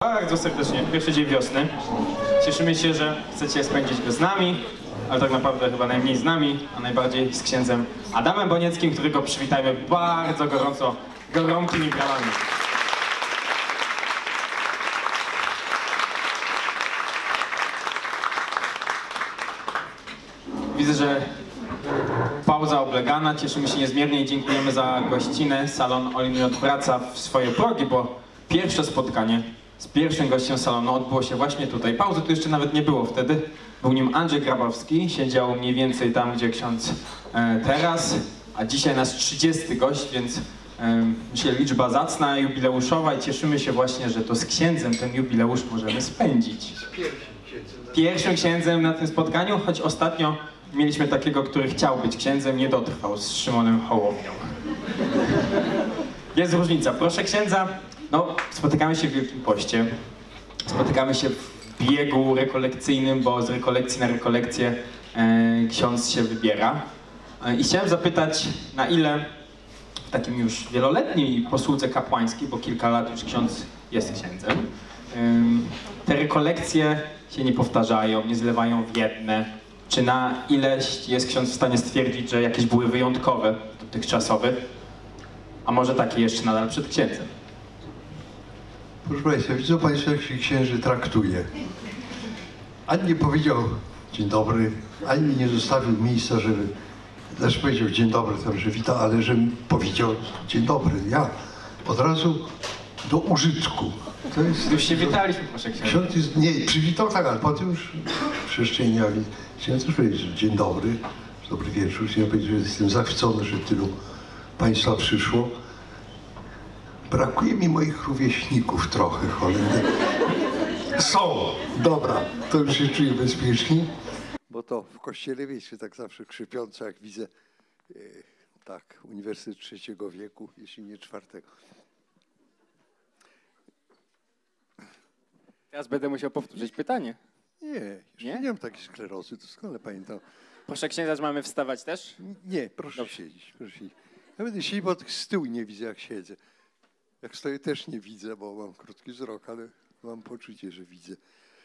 Bardzo serdecznie, pierwszy dzień wiosny. Cieszymy się, że chcecie spędzić go z nami, ale tak naprawdę chyba najmniej z nami, a najbardziej z księdzem Adamem Bonieckim, którego przywitajmy bardzo gorąco, gorącymi brawami. Widzę, że pauza oblegana. Cieszymy się niezmiernie i dziękujemy za gościnę. Salon All-in wraca w swoje progi, bo pierwsze spotkanie z pierwszym gościem salonu odbyło się właśnie tutaj. Pauzy tu jeszcze nawet nie było wtedy. Był nim Andrzej Grabowski. Siedział mniej więcej tam, gdzie ksiądz teraz. A dzisiaj nasz 30. gość, więc dzisiaj liczba zacna, jubileuszowa i cieszymy się właśnie, że to z księdzem ten jubileusz możemy spędzić. Pierwszym księdzem na tym spotkaniu, choć ostatnio mieliśmy takiego, który chciał być księdzem, nie dotrwał z Szymonem Hołownią. Jest różnica. Proszę księdza, no spotykamy się w Wielkim Poście, spotykamy się w biegu rekolekcyjnym, bo z rekolekcji na rekolekcję ksiądz się wybiera. I chciałem zapytać, na ile w takim już wieloletniej posłudze kapłańskiej, bo kilka lat już ksiądz jest księdzem, te rekolekcje się nie powtarzają, nie zlewają w jedne. Czy na ileś jest ksiądz w stanie stwierdzić, że jakieś były wyjątkowe, dotychczasowe, a może takie jeszcze nadal przed księdzem? Proszę Państwa, widzą Państwo, jak się księży traktuje. Ani nie powiedział dzień dobry, ani mi nie zostawił miejsca, żeby też powiedział dzień dobry, tam, że wita, ale żebym powiedział dzień dobry. Ja od razu do użytku. To jest, już się witaliśmy, proszę księdza. Ksiądz jest, nie, przywitał tak, ale potem już przeszczeniali. Chciałem też powiedzieć, że dzień dobry, dobry wieczór. Chciałem powiedzieć, że jestem zachwycony, że tylu Państwa przyszło. Brakuje mi moich rówieśników trochę, cholera. Są! Dobra, to już się czuję bezpiecznie. Bo to w kościele wiecie, tak zawsze krzypiąco, jak widzę, tak, Uniwersytet III wieku, jeśli nie IV. Teraz będę musiał powtórzyć pytanie. Nie mam takiej sklerozy, doskonale pamiętam. Proszę księdza, że mamy wstawać też? Nie, proszę siedzieć, proszę siedzieć. Ja będę siedzieć, bo z tyłu nie widzę, jak siedzę. Jak stoję, też nie widzę, bo mam krótki wzrok, ale mam poczucie, że widzę.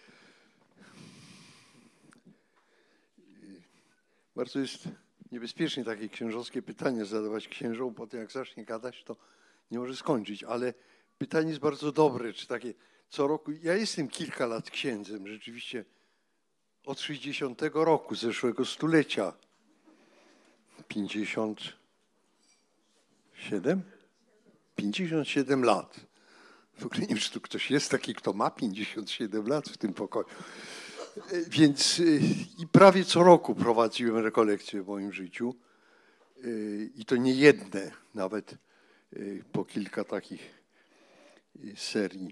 Bardzo jest niebezpiecznie takie księżowskie pytanie zadawać księżom, po tym jak zacznie gadać, to nie może skończyć, ale pytanie jest bardzo dobre, czy takie co roku. Ja jestem kilka lat księdzem, rzeczywiście od 60 roku, zeszłego stulecia. 57? 57 lat. W ogóle nie wiem, czy tu ktoś jest taki, kto ma 57 lat w tym pokoju. Więc i prawie co roku prowadziłem rekolekcje w moim życiu. I to nie jedne, nawet po kilka takich serii.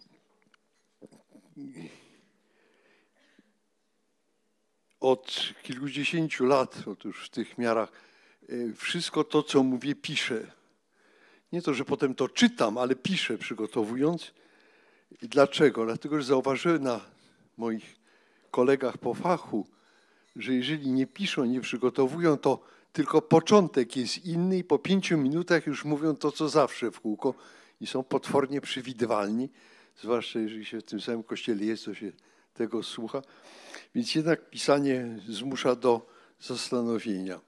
Od kilkudziesięciu lat, otóż w tych miarach, wszystko to, co mówię, piszę. Nie to, że potem to czytam, ale piszę, przygotowując. I dlaczego? Dlatego, że zauważyłem na moich kolegach po fachu, że jeżeli nie piszą, nie przygotowują, to tylko początek jest inny i po 5 minutach już mówią to, co zawsze w kółko i są potwornie przewidywalni, zwłaszcza jeżeli się w tym samym kościele jest, to się tego słucha. Więc jednak pisanie zmusza do zastanowienia.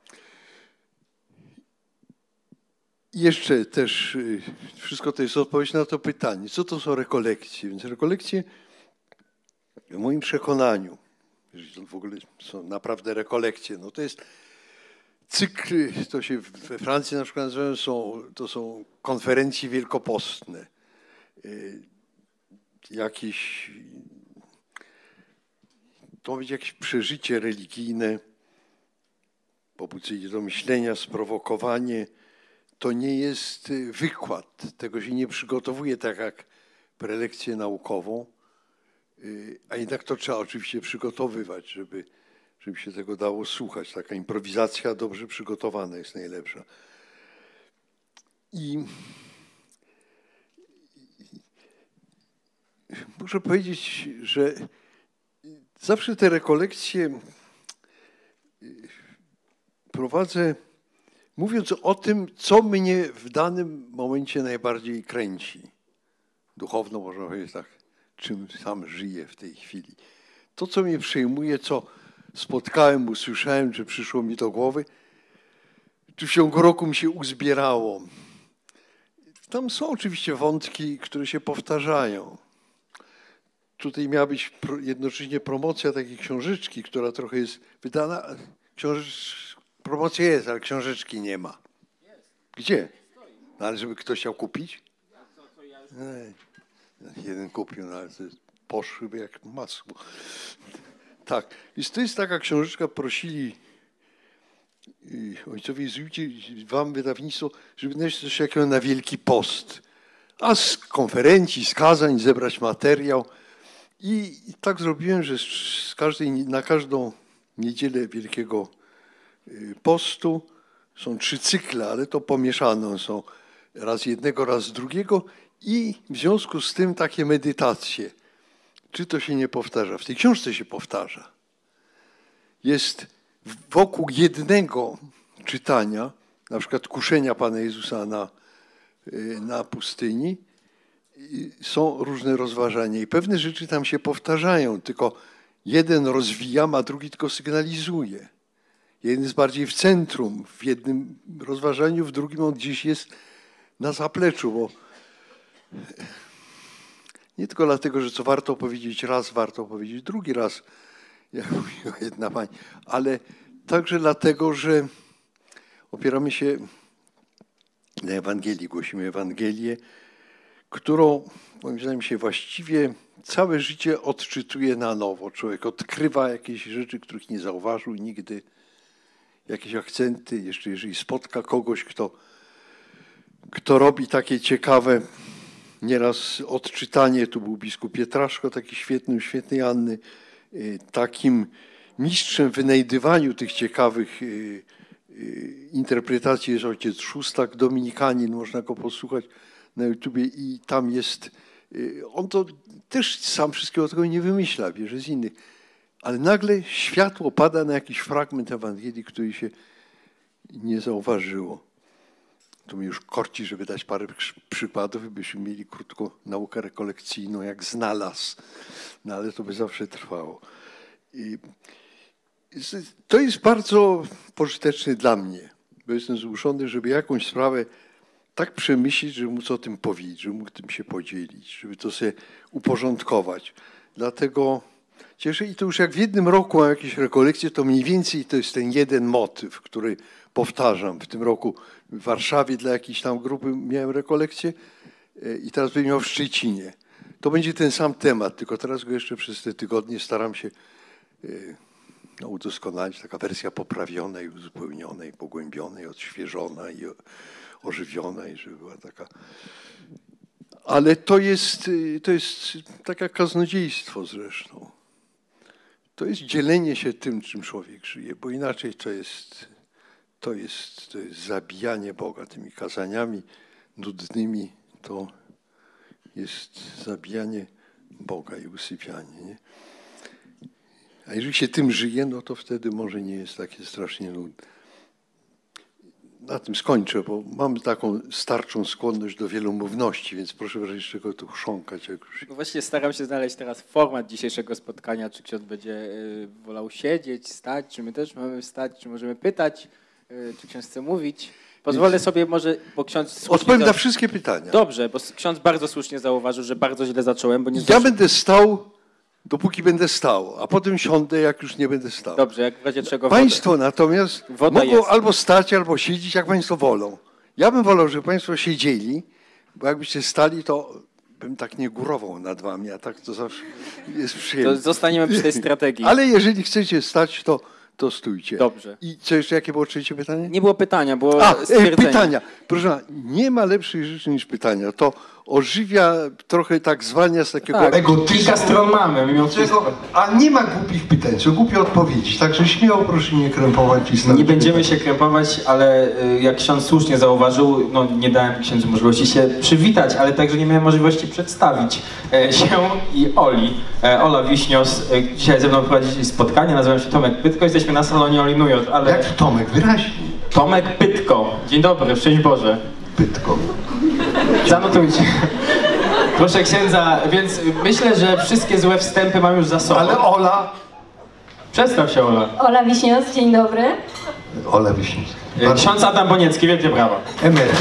I jeszcze też wszystko to jest odpowiedź na to pytanie, co to są rekolekcje? Więc rekolekcje w moim przekonaniu, jeżeli to w ogóle są naprawdę rekolekcje, no to jest cykl, to się we Francji na przykład nazywają, to są konferencje wielkopostne. To będzie jakieś przeżycie religijne, pobudzenie do myślenia, sprowokowanie. To nie jest wykład, tego się nie przygotowuje tak jak prelekcję naukową, a jednak to trzeba oczywiście przygotowywać, żeby się tego dało słuchać. Taka improwizacja dobrze przygotowana jest najlepsza. I muszę powiedzieć, że zawsze te rekolekcje prowadzę mówiąc o tym, co mnie w danym momencie najbardziej kręci. Duchowno, można powiedzieć tak, czym sam żyję w tej chwili. To, co mnie przejmuje, co spotkałem, usłyszałem, czy przyszło mi do głowy, czy w ciągu roku mi się uzbierało. Tam są oczywiście wątki, które się powtarzają. Tutaj miała być jednocześnie promocja takiej książeczki, która trochę jest wydana. Promocja jest, ale książeczki nie ma. Gdzie? No, ale żeby ktoś chciał kupić? Jeden kupił, no ale to poszłyby jak masło. Tak, więc to jest taka książeczka, prosili ojcowie jezuici, wam wydawnictwo, żeby znaleźć coś takiego na Wielki Post. A z konferencji, z kazań zebrać materiał. I tak zrobiłem, że na każdą niedzielę Wielkiego Postu są 3 cykle, ale to pomieszane są raz jednego, raz drugiego i w związku z tym takie medytacje. Czy to się nie powtarza? W tej książce się powtarza. Jest wokół jednego czytania, na przykład kuszenia Pana Jezusa na pustyni, są różne rozważania i pewne rzeczy tam się powtarzają, tylko jeden rozwijam, a drugi tylko sygnalizuje. Jeden jest bardziej w centrum, w jednym rozważaniu, w drugim on gdzieś jest na zapleczu, bo nie tylko dlatego, że co warto powiedzieć raz, warto powiedzieć drugi raz, jak mówiła jedna pani, ale także dlatego, że opieramy się na Ewangelii, głosimy Ewangelię, którą, moim zdaniem, się właściwie całe życie odczytuje na nowo. Człowiek odkrywa jakieś rzeczy, których nie zauważył nigdy, jakieś akcenty, jeszcze jeżeli spotka kogoś, kto robi takie ciekawe, nieraz odczytanie, tu był biskup Pietraszko, taki świetnej Anny, takim mistrzem w wynajdywaniu tych ciekawych interpretacji jest ojciec Szóstak, dominikanin, można go posłuchać na YouTubie i tam jest, on to też sam wszystkiego tego nie wymyśla, bierze z innych, ale nagle światło pada na jakiś fragment Ewangelii, który się nie zauważyło. Tu mnie już korci, żeby dać parę przykładów, byśmy mieli krótką naukę rekolekcyjną, jak znalazł, no ale to by zawsze trwało. I to jest bardzo pożyteczne dla mnie, bo jestem zmuszony, żeby jakąś sprawę tak przemyśleć, żeby móc o tym powiedzieć, żeby mógł tym się podzielić, żeby to sobie uporządkować. Dlatego cieszę i to już jak w jednym roku mam jakieś rekolekcje, to mniej więcej to jest ten jeden motyw, który powtarzam. W tym roku w Warszawie dla jakiejś tam grupy miałem rekolekcję i teraz będę miał w Szczecinie. To będzie ten sam temat, tylko teraz go jeszcze przez te tygodnie staram się udoskonalić. Taka wersja poprawiona i uzupełniona, i pogłębiona, i odświeżona, i ożywiona, i żeby była taka... Ale to jest tak jak kaznodziejstwo zresztą. To jest dzielenie się tym, czym człowiek żyje, bo inaczej to jest zabijanie Boga tymi kazaniami nudnymi. To jest zabijanie Boga i usypianie. Nie? A jeżeli się tym żyje, no to wtedy może nie jest takie strasznie nudne. Na tym skończę, bo mam taką starczą skłonność do wielomówności, więc proszę w razie czego tu chrząkać. Jak już... No właśnie staram się znaleźć teraz format dzisiejszego spotkania, czy ksiądz będzie wolał siedzieć, stać, czy my też mamy wstać, czy możemy pytać, czy ksiądz chce mówić. Pozwolę sobie może, bo ksiądz... Odpowiem na wszystkie pytania. Dobrze, bo ksiądz bardzo słusznie zauważył, że bardzo źle zacząłem, bo nie... Ja będę stał, dopóki będę stał, a potem siądę, jak już nie będę stał. Dobrze, jak w razie czego Państwo natomiast woda mogą jest. albo stać, albo siedzieć, jak państwo wolą. Ja bym wolał, żeby państwo siedzieli, bo jakbyście stali, to bym tak nie górował nad wami, a tak to zawsze jest przyjemne. To zostaniemy przy tej strategii. Ale jeżeli chcecie stać, to stójcie. Dobrze. I co jeszcze, jakie było trzecie pytanie? Nie było pytania, było stwierdzenie. Pytania. Proszę pana, nie ma lepszej rzeczy niż pytania. To ożywia, trochę tak zwalnia z takiego... Tak, kilka stron mamy, mimo wszystko. A nie ma głupich pytań, co głupie odpowiedzi. Także śmiało proszę nie krępować i stawiać. Nie będziemy się krępować, ale jak ksiądz słusznie zauważył, no nie dałem księdzu możliwości się przywitać, ale także nie miałem możliwości przedstawić się i Oli. Ola Wiśnios dzisiaj ze mną prowadzi spotkanie, nazywam się Tomek Pytko, jesteśmy na salonie Oli Nujot, ale... Jak Tomek? Wyraźnie. Tomek Pytko. Dzień dobry, szczęść Boże. Pytko. Zanotujcie. Proszę księdza, więc myślę, że wszystkie złe wstępy mam już za sobą. Ale Ola... Przedstaw się, Ola. Ola Wiśnios, dzień dobry. Ola Wiśniewska. Ksiądz Adam Boniecki, wielkie brawa. Emeryt.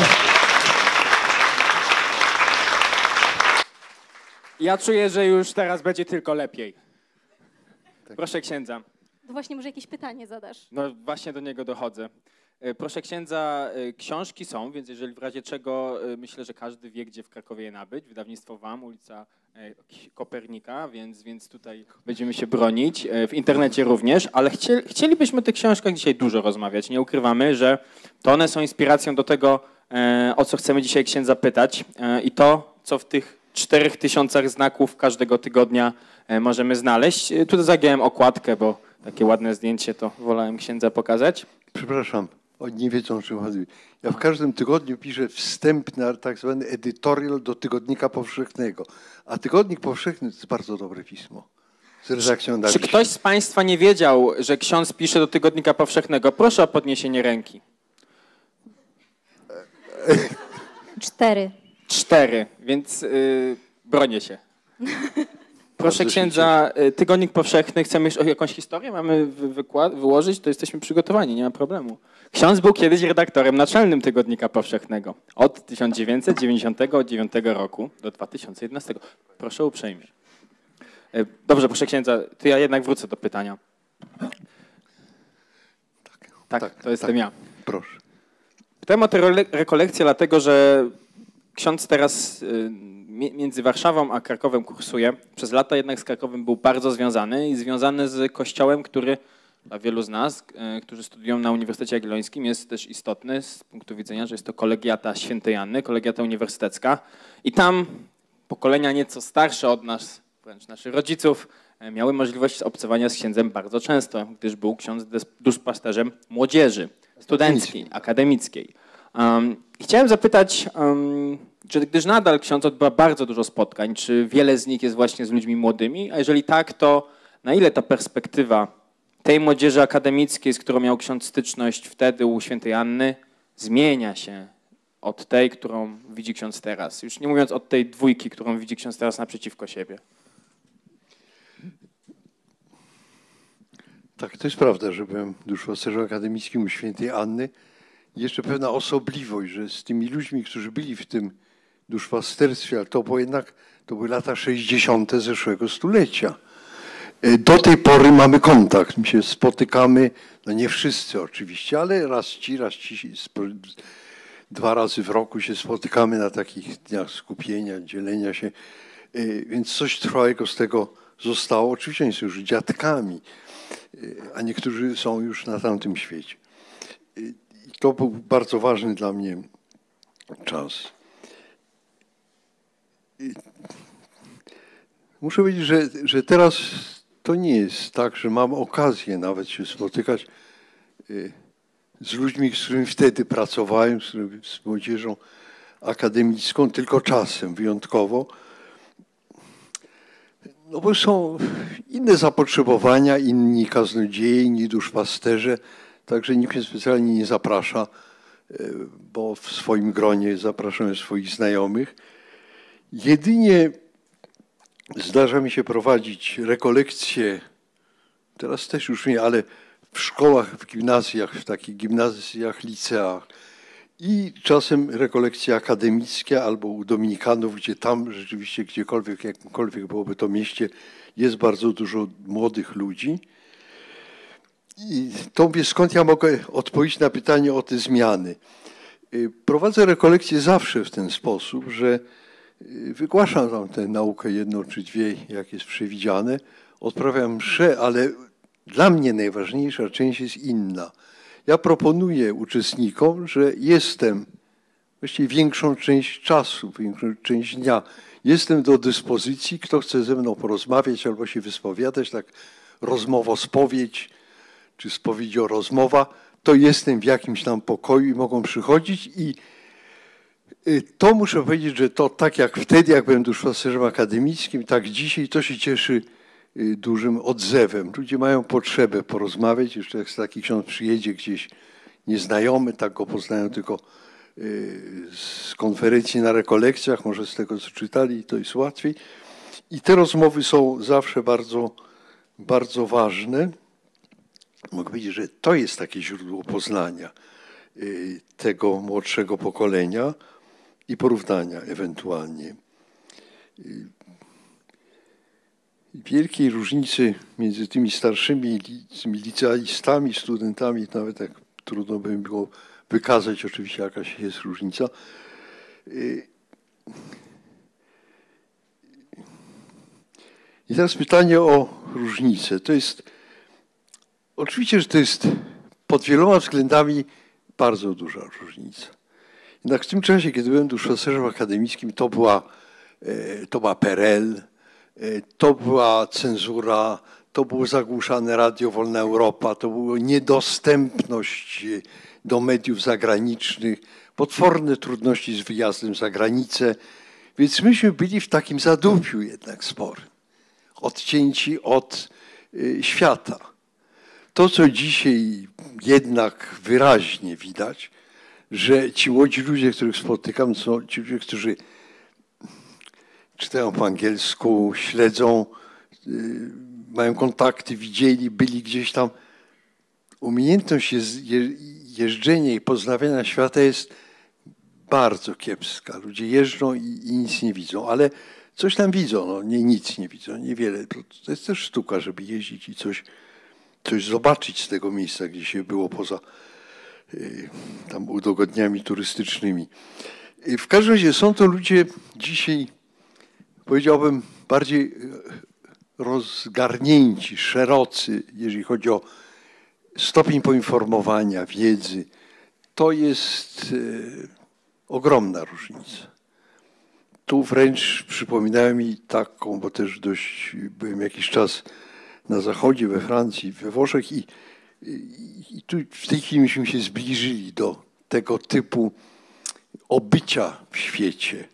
Ja czuję, że już teraz będzie tylko lepiej. Proszę księdza. To właśnie może jakieś pytanie zadasz. No właśnie do niego dochodzę. Proszę księdza, książki są, więc jeżeli w razie czego myślę, że każdy wie, gdzie w Krakowie je nabyć. Wydawnictwo WAM, ulica Kopernika, więc tutaj będziemy się bronić. W internecie również, ale chcielibyśmy o tych książkach dzisiaj dużo rozmawiać. Nie ukrywamy, że to one są inspiracją do tego, o co chcemy dzisiaj księdza pytać i to, co w tych 4000 znaków każdego tygodnia możemy znaleźć. Tutaj zagiąłem okładkę, bo takie ładne zdjęcie to wolałem księdza pokazać. Przepraszam, oni nie wiedzą, o czym chodzi. Ja w każdym tygodniu piszę wstępny, tak zwany editorial do Tygodnika Powszechnego. A Tygodnik Powszechny to jest bardzo dobre pismo. Z redakcją Czy ktoś z Państwa nie wiedział, że ksiądz pisze do Tygodnika Powszechnego? Proszę o podniesienie ręki. 4. 4, więc bronię się. Proszę księdza, Tygodnik Powszechny, chcemy już jakąś historię mamy wyłożyć, to jesteśmy przygotowani, nie ma problemu. Ksiądz był kiedyś redaktorem naczelnym Tygodnika Powszechnego od 1999 roku do 2011. Proszę uprzejmie. Dobrze, proszę księdza, to ja jednak wrócę do pytania. Tak, to jestem ja. Proszę. Pytałem o te rekolekcje, dlatego że ksiądz teraz między Warszawą a Krakowem kursuje. Przez lata jednak z Krakowem był bardzo związany i związany z kościołem, który dla wielu z nas, którzy studiują na Uniwersytecie Jagiellońskim, jest też istotny z punktu widzenia, że jest to kolegiata Świętej Anny, kolegiata uniwersytecka. I tam pokolenia nieco starsze od nas, wręcz naszych rodziców, miały możliwość obcowania z księdzem bardzo często, gdyż był ksiądz duszpasterzem młodzieży studenckiej, akademickiej. Chciałem zapytać, gdyż nadal ksiądz odbywa bardzo dużo spotkań, czy wiele z nich jest właśnie z ludźmi młodymi, a jeżeli tak, to na ile ta perspektywa tej młodzieży akademickiej, z którą miał ksiądz styczność wtedy u Świętej Anny, zmienia się od tej, którą widzi ksiądz teraz? Już nie mówiąc od tej dwójki, którą widzi ksiądz teraz naprzeciwko siebie. Tak, to jest prawda, że byłem duszpasterzem akademickim u Świętej Anny. Jeszcze pewna osobliwość, że z tymi ludźmi, którzy byli w tym duszpasterstwie, ale to było jednak, to były lata 60. zeszłego stulecia. Do tej pory mamy kontakt, my się spotykamy, no nie wszyscy oczywiście, ale raz ci, 2 razy w roku się spotykamy na takich dniach skupienia, dzielenia się, więc coś trwałego z tego zostało. Oczywiście oni są już dziadkami, a niektórzy są już na tamtym świecie. I to był bardzo ważny dla mnie czas. Muszę powiedzieć, że teraz to nie jest tak, że mam okazję nawet się spotykać z ludźmi, z którymi wtedy pracowałem, z młodzieżą akademicką, tylko czasem, wyjątkowo. No bo są inne zapotrzebowania, inni kaznodzieje, inni duszpasterze, także nikt mnie specjalnie nie zaprasza, bo w swoim gronie zapraszam swoich znajomych. Jedynie zdarza mi się prowadzić rekolekcje, teraz też już nie, ale w szkołach, w gimnazjach, w takich gimnazjach, liceach i czasem rekolekcje akademickie albo u dominikanów, gdzie tam rzeczywiście gdziekolwiek, jakimkolwiek byłoby to mieście, jest bardzo dużo młodych ludzi. I to mówię, skąd ja mogę odpowiedzieć na pytanie o te zmiany. Prowadzę rekolekcje zawsze w ten sposób, że wygłaszam tam tę naukę 1 czy 2, jak jest przewidziane, odprawiam mszę, ale dla mnie najważniejsza część jest inna. Ja proponuję uczestnikom, że jestem właściwie większą część czasu, większą część dnia. Jestem do dyspozycji, kto chce ze mną porozmawiać albo się wyspowiadać, tak rozmowo-spowiedź, czy spowiedzio-rozmowa, to jestem w jakimś tam pokoju i mogą przychodzić i to muszę powiedzieć, że to tak jak wtedy, jak byłem duszpasterzem akademickim, tak dzisiaj to się cieszy dużym odzewem. Ludzie mają potrzebę porozmawiać, jeszcze jak taki ksiądz przyjedzie gdzieś nieznajomy, tak go poznają tylko z konferencji na rekolekcjach, może z tego, co czytali, to jest łatwiej. I te rozmowy są zawsze bardzo, bardzo ważne. Mogę powiedzieć, że to jest takie źródło poznania tego młodszego pokolenia i porównania ewentualnie. Wielkiej różnicy między tymi starszymi licealistami, studentami, nawet jak trudno by było wykazać oczywiście jakaś jest różnica. I teraz pytanie o różnicę. To jest, oczywiście, że to jest pod wieloma względami bardzo duża różnica. Jednak w tym czasie, kiedy byłem duszpasterzem akademickim, to była PRL, to była cenzura, to było zagłuszane Radio Wolna Europa, to była niedostępność do mediów zagranicznych, potworne trudności z wyjazdem za granicę, więc myśmy byli w takim zadupiu jednak sporym, odcięci od świata. To, co dzisiaj jednak wyraźnie widać, że ci młodzi ludzie, których spotykam, są ci ludzie, którzy czytają po angielsku, śledzą, mają kontakty, widzieli, byli gdzieś tam. Umiejętność jeżdżenia i poznawania świata jest bardzo kiepska. Ludzie jeżdżą i nic nie widzą, ale coś tam widzą, no, nic nie widzą, niewiele. To jest też sztuka, żeby jeździć i coś zobaczyć z tego miejsca, gdzie się było poza tam udogodnieniami turystycznymi. W każdym razie są to ludzie dzisiaj, powiedziałbym, bardziej rozgarnięci, szerocy, jeżeli chodzi o stopień poinformowania, wiedzy. To jest ogromna różnica. Tu wręcz przypominałem mi taką, bo też dość byłem jakiś czas na zachodzie, we Francji, we Włoszech i tu w tej chwili myśmy się zbliżyli do tego typu obycia w świecie.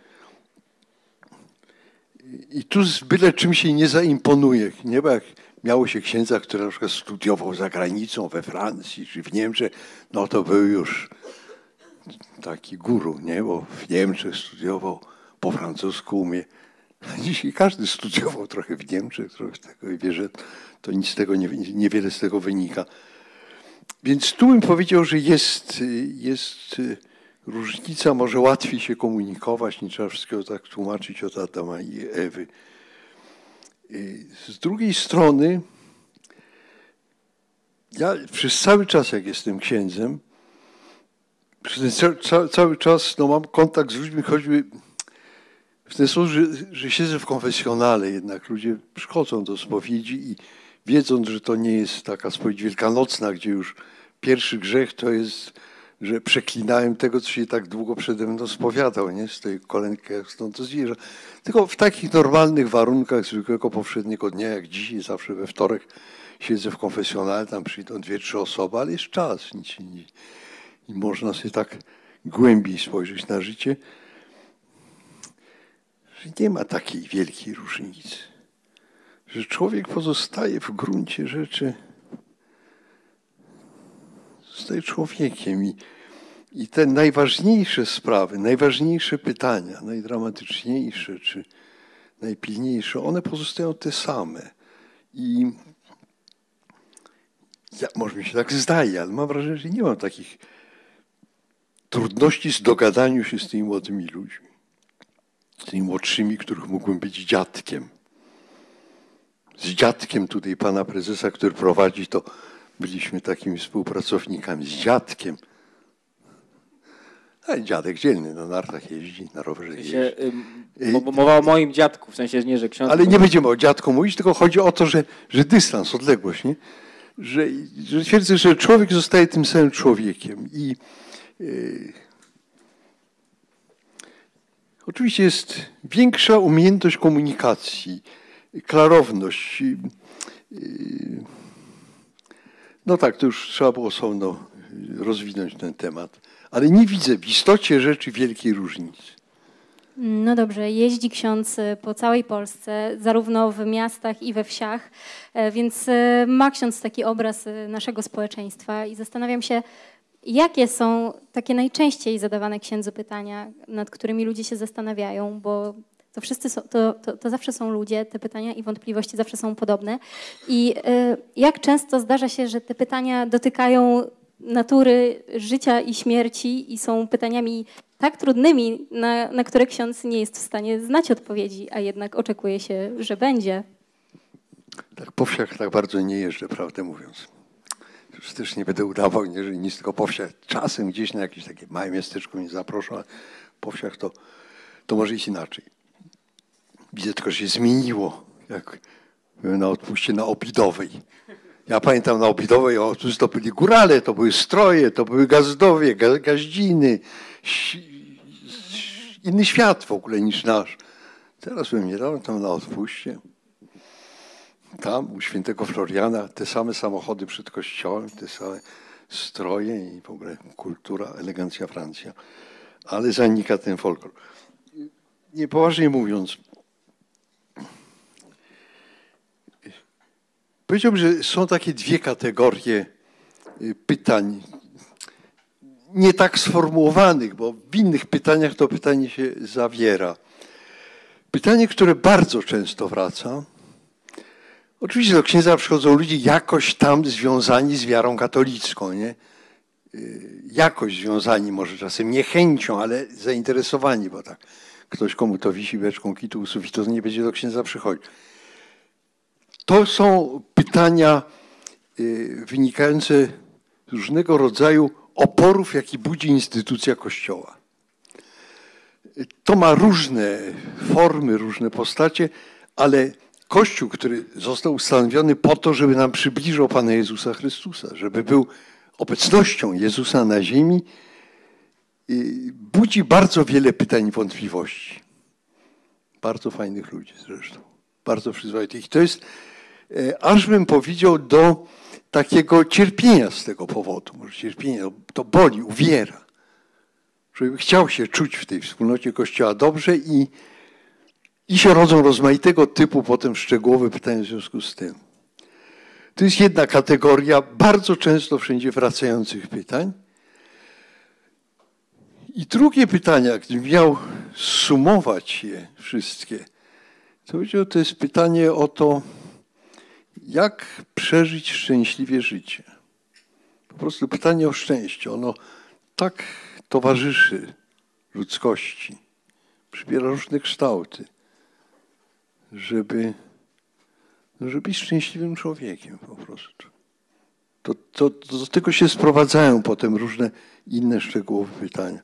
I tu z byle czym się nie zaimponuje. Nie, bo jak miało się księdza, który na przykład studiował za granicą we Francji czy w Niemczech, no to był już taki guru, nie? Bo w Niemczech studiował, po francusku umie. Dzisiaj każdy studiował trochę w Niemczech, trochę tego i wie, że to nic z tego, niewiele z tego wynika. Więc tu bym powiedział, że jest różnica, może łatwiej się komunikować, nie trzeba wszystkiego tak tłumaczyć od Adama i Ewy. Z drugiej strony, ja przez cały czas, jak jestem księdzem, przez ten cały czas mam kontakt z ludźmi, choćby w ten sposób, że siedzę w konfesjonale, jednak ludzie przychodzą do spowiedzi i wiedząc, że to nie jest taka spowiedź wielkanocna, gdzie już pierwszy grzech to jest, że przeklinałem tego, co się tak długo przede mną spowiadał, nie? Z tej kolędki, jak stąd to zjeżdża. Tylko w takich normalnych warunkach zwykłego powszedniego dnia, jak dzisiaj, zawsze we wtorek siedzę w konfesjonale, tam przyjdą 2-3 osoby, ale jest czas. I można sobie tak głębiej spojrzeć na życie, że nie ma takiej wielkiej różnicy. Że człowiek pozostaje w gruncie rzeczy, zostaje człowiekiem i te najważniejsze sprawy, najważniejsze pytania, najdramatyczniejsze czy najpilniejsze, one pozostają te same. I może mi się tak zdaje, ale mam wrażenie, że nie mam takich trudności z dogadaniu się z tymi młodymi ludźmi. Z tymi młodszymi, których mógłbym być dziadkiem. Z dziadkiem tutaj pana prezesa, który prowadzi, to byliśmy takimi współpracownikami. Z dziadkiem. A dziadek dzielny, na nartach jeździ, na rowerze jeździ. Mowa o moim dziadku, w sensie nie, że ksiądz... Ale nie będziemy o dziadku mówić, tylko chodzi o to, że dystans, odległość, nie? Że twierdzę, że człowiek zostaje tym samym człowiekiem. I oczywiście jest większa umiejętność komunikacji, klarowność. No tak, to już trzeba było osobno rozwinąć ten temat. Ale nie widzę w istocie rzeczy wielkiej różnicy. No dobrze, jeździ ksiądz po całej Polsce, zarówno w miastach i we wsiach, więc ma ksiądz taki obraz naszego społeczeństwa i zastanawiam się, Jakie są takie najczęściej zadawane księdzu pytania, nad którymi ludzie się zastanawiają, bo to wszyscy są, to zawsze są ludzie, te pytania i wątpliwości zawsze są podobne. I jak często zdarza się, że te pytania dotykają natury życia i śmierci i są pytaniami tak trudnymi, na które ksiądz nie jest w stanie znać odpowiedzi, a jednak oczekuje się, że będzie. Tak po wsiach tak bardzo nie jeżdżę, prawdę mówiąc. Już też nie będę udawał, jeżeli nic, tylko po wsiach. Czasem gdzieś na jakieś takie małe miasteczko mnie zaproszą, ale po wsiach to może iść inaczej. Widzę tylko, że się zmieniło, jak byłem na odpuście na Obidowej. Ja pamiętam na Obidowej, to byli górale, to były stroje, to były gazdowie, gaździny. Inny świat w ogóle niż nasz. Teraz byłem niedawno tam na odpuście. Tam u świętego Floriana te same samochody przed kościołem, te same stroje i w ogóle kultura, elegancja Francja. Ale zanika ten folklor. Niepoważnie mówiąc, powiedziałbym, że są takie dwie kategorie pytań, nie tak sformułowanych, bo w innych pytaniach to pytanie się zawiera. Pytanie, które bardzo często wraca. Oczywiście do księdza przychodzą ludzie jakoś tam związani z wiarą katolicką, nie? Jakoś związani, może czasem niechęcią, ale zainteresowani, bo tak ktoś, komu to wisi beczką kitu u sufitu, to nie będzie do księdza przychodzić. To są pytania wynikające z różnego rodzaju oporów, jaki budzi instytucja Kościoła. To ma różne formy, różne postacie, ale Kościół, który został ustanowiony po to, żeby nam przybliżył Pana Jezusa Chrystusa, żeby był obecnością Jezusa na ziemi, budzi bardzo wiele pytań i wątpliwości. Bardzo fajnych ludzi zresztą, bardzo przyzwoitych. I to jest, aż bym powiedział, do takiego cierpienia z tego powodu. Może cierpienia, to boli, uwiera. Żeby chciał się czuć w tej wspólnocie Kościoła dobrze i się rodzą rozmaitego typu potem szczegółowe pytania w związku z tym. To jest jedna kategoria bardzo często wszędzie wracających pytań. I drugie pytanie, gdybym miał sumować je wszystkie, to jest pytanie o to, jak przeżyć szczęśliwie życie. Po prostu pytanie o szczęście. Ono tak towarzyszy ludzkości, przybiera różne kształty, żeby być szczęśliwym człowiekiem po prostu. Do tego się sprowadzają potem różne inne szczegółowe pytania.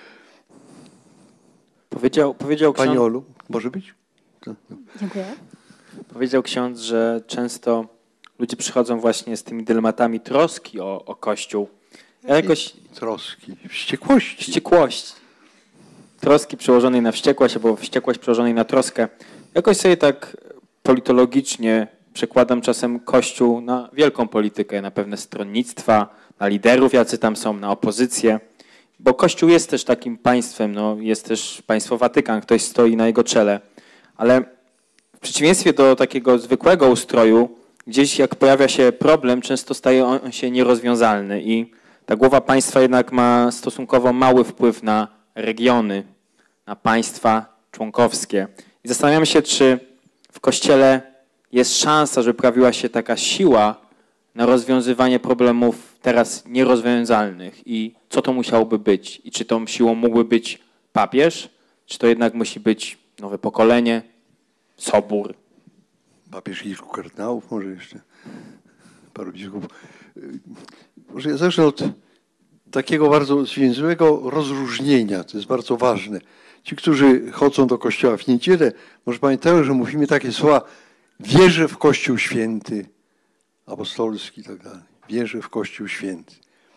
Powiedział ksiądz, Pani Olu, może być? Dziękuję. powiedział ksiądz, że często ludzie przychodzą właśnie z tymi dylematami troski o Kościół. Ja jakoś Troski, wściekłości. wściekłość. Troski przełożonej na wściekłość albo wściekłość przełożonej na troskę. Jakoś sobie tak politologicznie przekładam czasem Kościół na wielką politykę, na pewne stronnictwa, na liderów, jacy tam są, na opozycję. Bo Kościół jest też takim państwem, no, jest też państwo Watykan, ktoś stoi na jego czele. Ale w przeciwieństwie do takiego zwykłego ustroju, gdzieś jak pojawia się problem, często staje on się nierozwiązalny i ta głowa państwa jednak ma stosunkowo mały wpływ na regiony, na państwa członkowskie. I zastanawiam się, czy w Kościele jest szansa, że pojawiła się taka siła na rozwiązywanie problemów teraz nierozwiązalnych i co to musiałoby być? I czy tą siłą mógłby być papież? Czy to jednak musi być nowe pokolenie, sobór? Papież i kilku kardynałów, może jeszcze paru biskupów. Może ja zacznę od takiego bardzo zwięzłego rozróżnienia, to jest bardzo ważne. Ci, którzy chodzą do kościoła w niedzielę, może pamiętają, że mówimy takie słowa: wierzę w Kościół Święty, apostolski i tak dalej. Wierzę w Kościół Święty.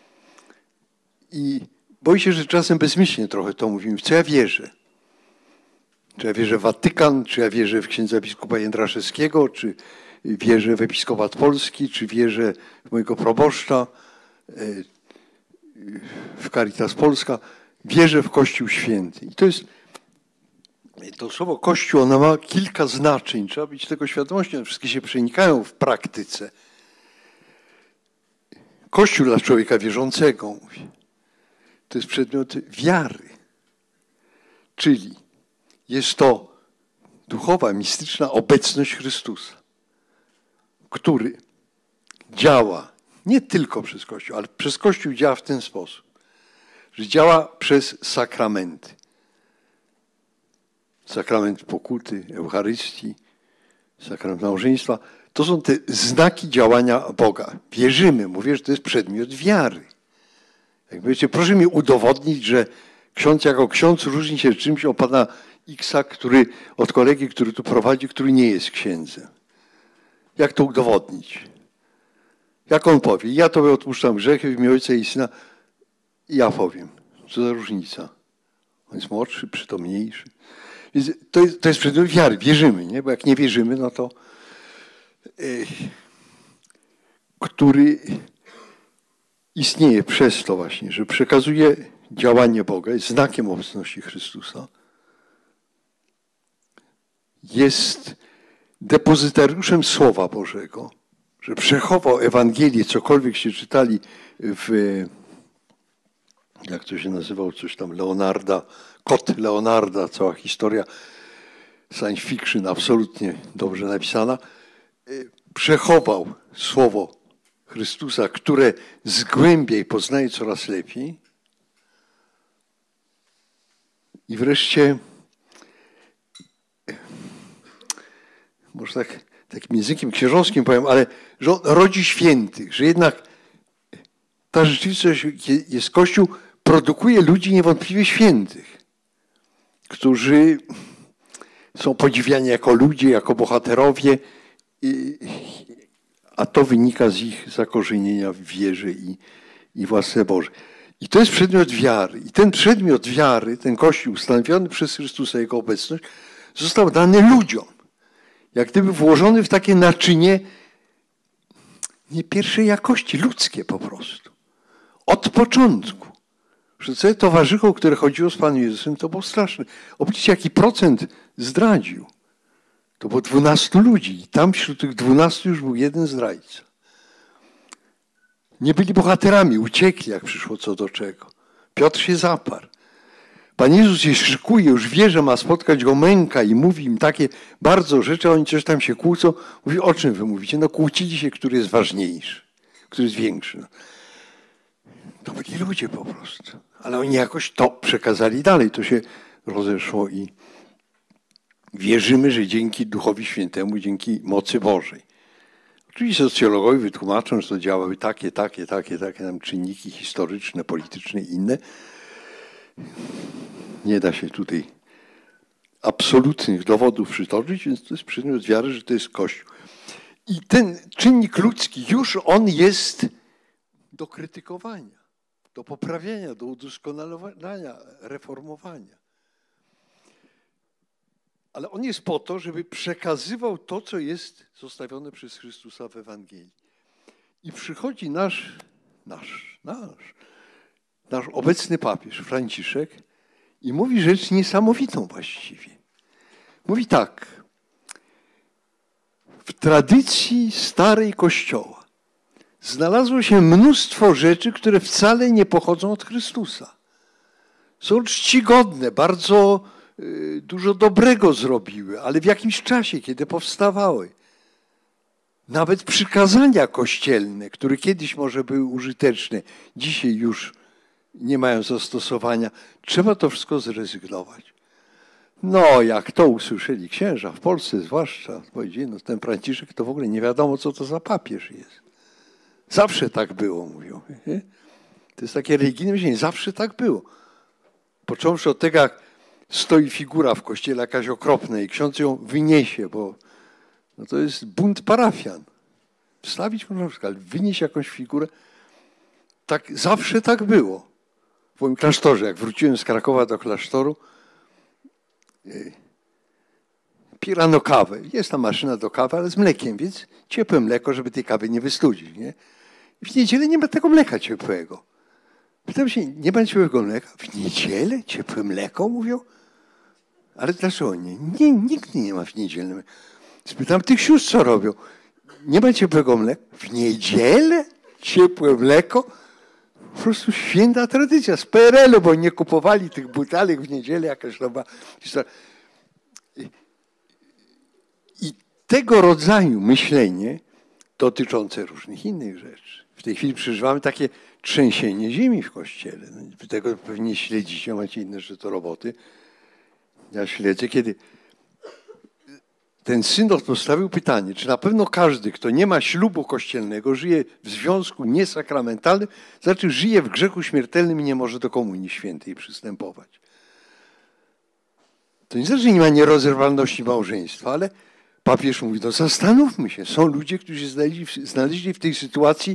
I boję się, że czasem bezmyślnie trochę to mówimy. W co ja wierzę? Czy ja wierzę w Watykan, czy ja wierzę w księdza biskupa Jędraszewskiego, czy wierzę w episkopat polski, czy wierzę w mojego proboszcza, w Caritas Polska. Wierzę w Kościół Święty. I to słowo Kościół, ono ma kilka znaczeń. Trzeba być tego świadomości, one wszystkie się przenikają w praktyce. Kościół dla człowieka wierzącego, mówi, to jest przedmiot wiary. Czyli jest to duchowa, mistyczna obecność Chrystusa, który działa nie tylko przez Kościół, ale przez Kościół działa w ten sposób, że działa przez sakramenty. Sakrament pokuty, Eucharystii, sakrament małżeństwa. To są te znaki działania Boga. Wierzymy, mówię, że to jest przedmiot wiary. Jak wiecie, proszę mi udowodnić, że ksiądz jako ksiądz różni się czymś od pana X-a, od kolegi, który tu prowadzi, który nie jest księdzem. Jak to udowodnić? Jak on powie? Ja tobie odpuszczam grzechy w imię Ojca i Syna. I ja powiem. Co za różnica? On jest młodszy, przytomniejszy. Więc to jest przedmiot wiary. Wierzymy, nie? Bo jak nie wierzymy, no to który istnieje przez to właśnie, że przekazuje działanie Boga, jest znakiem obecności Chrystusa, jest depozytariuszem Słowa Bożego, że przechował Ewangelię, cokolwiek się czytali jak to się nazywał, coś tam Leonarda, Kot Leonarda, cała historia science fiction, absolutnie dobrze napisana, przechował Słowo Chrystusa, które zgłębia i poznaje coraz lepiej. I wreszcie, może takim językiem księżowskim powiem, ale że on rodzi świętych, że jednak ta rzeczywistość jest Kościół, produkuje ludzi niewątpliwie świętych, którzy są podziwiani jako ludzie, jako bohaterowie, a to wynika z ich zakorzenienia w wierze i w łasce Bożej. I to jest przedmiot wiary. I ten przedmiot wiary, ten Kościół ustanowiony przez Chrystusa, Jego obecność, został dany ludziom. Jak gdyby włożony w takie naczynie nie pierwszej jakości, ludzkie po prostu. Od początku. Że całe towarzycho, które chodziło z Panem Jezusem, to było straszne. Obliczcie, jaki procent zdradził. To było 12 ludzi i tam wśród tych 12 już był jeden zdrajca. Nie byli bohaterami, uciekli, jak przyszło co do czego. Piotr się zaparł. Pan Jezus się szykuje, już wie, że ma spotkać go męka i mówi im takie bardzo rzeczy, a oni coś tam się kłócą. Mówi, o czym wy mówicie? No kłócili się, który jest ważniejszy, który jest większy. No. To byli ludzie po prostu. Ale oni jakoś to przekazali dalej. To się rozeszło i wierzymy, że dzięki Duchowi Świętemu, dzięki mocy Bożej. Oczywiście socjologowie wytłumaczą, że to działały takie tam czynniki historyczne, polityczne i inne. Nie da się tutaj absolutnych dowodów przytoczyć, więc to jest przedmiot wiary, że to jest Kościół. I ten czynnik ludzki już on jest do krytykowania, do poprawiania, do udoskonalenia, reformowania. Ale on jest po to, żeby przekazywał to, co jest zostawione przez Chrystusa w Ewangelii. I przychodzi nasz obecny papież Franciszek i mówi rzecz niesamowitą właściwie. Mówi tak. W tradycji starej Kościoła znalazło się mnóstwo rzeczy, które wcale nie pochodzą od Chrystusa. Są czcigodne, bardzo dużo dobrego zrobiły, ale w jakimś czasie, kiedy powstawały. Nawet przykazania kościelne, które kiedyś może były użyteczne, dzisiaj już nie mają zastosowania. Trzeba to wszystko zrezygnować. No, jak to usłyszeli księża, w Polsce zwłaszcza, powiedzieli, no ten Franciszek to w ogóle nie wiadomo, co to za papież jest. Zawsze tak było, mówią. To jest takie religijne myślenie, zawsze tak było. Począwszy od tego, jak stoi figura w kościele jakaś okropna i ksiądz ją wyniesie, bo no to jest bunt parafian. Wstawić można wszystko, ale wynieść jakąś figurę. Tak, zawsze tak było. W moim klasztorze, jak wróciłem z Krakowa do klasztoru, pirano kawę. Jest tam maszyna do kawy, ale z mlekiem, więc ciepłe mleko, żeby tej kawy nie wystudzić. Nie? I w niedzielę nie ma tego mleka ciepłego. Pytam się, nie ma ciepłego mleka? W niedzielę ciepłe mleko, mówią? Ale dlaczego nie? Nikt nie ma w niedzielę mleka. Spytam tych sióstr, co robią. Nie ma ciepłego mleka? W niedzielę? ciepłe mleko. Po prostu święta tradycja z PRL-u, bo nie kupowali tych butelek w niedzielę, jakaś nowa historia. I tego rodzaju myślenie dotyczące różnych innych rzeczy. W tej chwili przeżywamy takie trzęsienie ziemi w Kościele. No, tego pewnie śledzicie, macie inne rzeczy do roboty. Ja śledzę, kiedy ten synod postawił pytanie, czy na pewno każdy, kto nie ma ślubu kościelnego, żyje w związku niesakramentalnym, znaczy żyje w grzechu śmiertelnym i nie może do Komunii Świętej przystępować. To nie znaczy, że nie ma nierozerwalności małżeństwa, ale papież mówi, no zastanówmy się, są ludzie, którzy znaleźli w tej sytuacji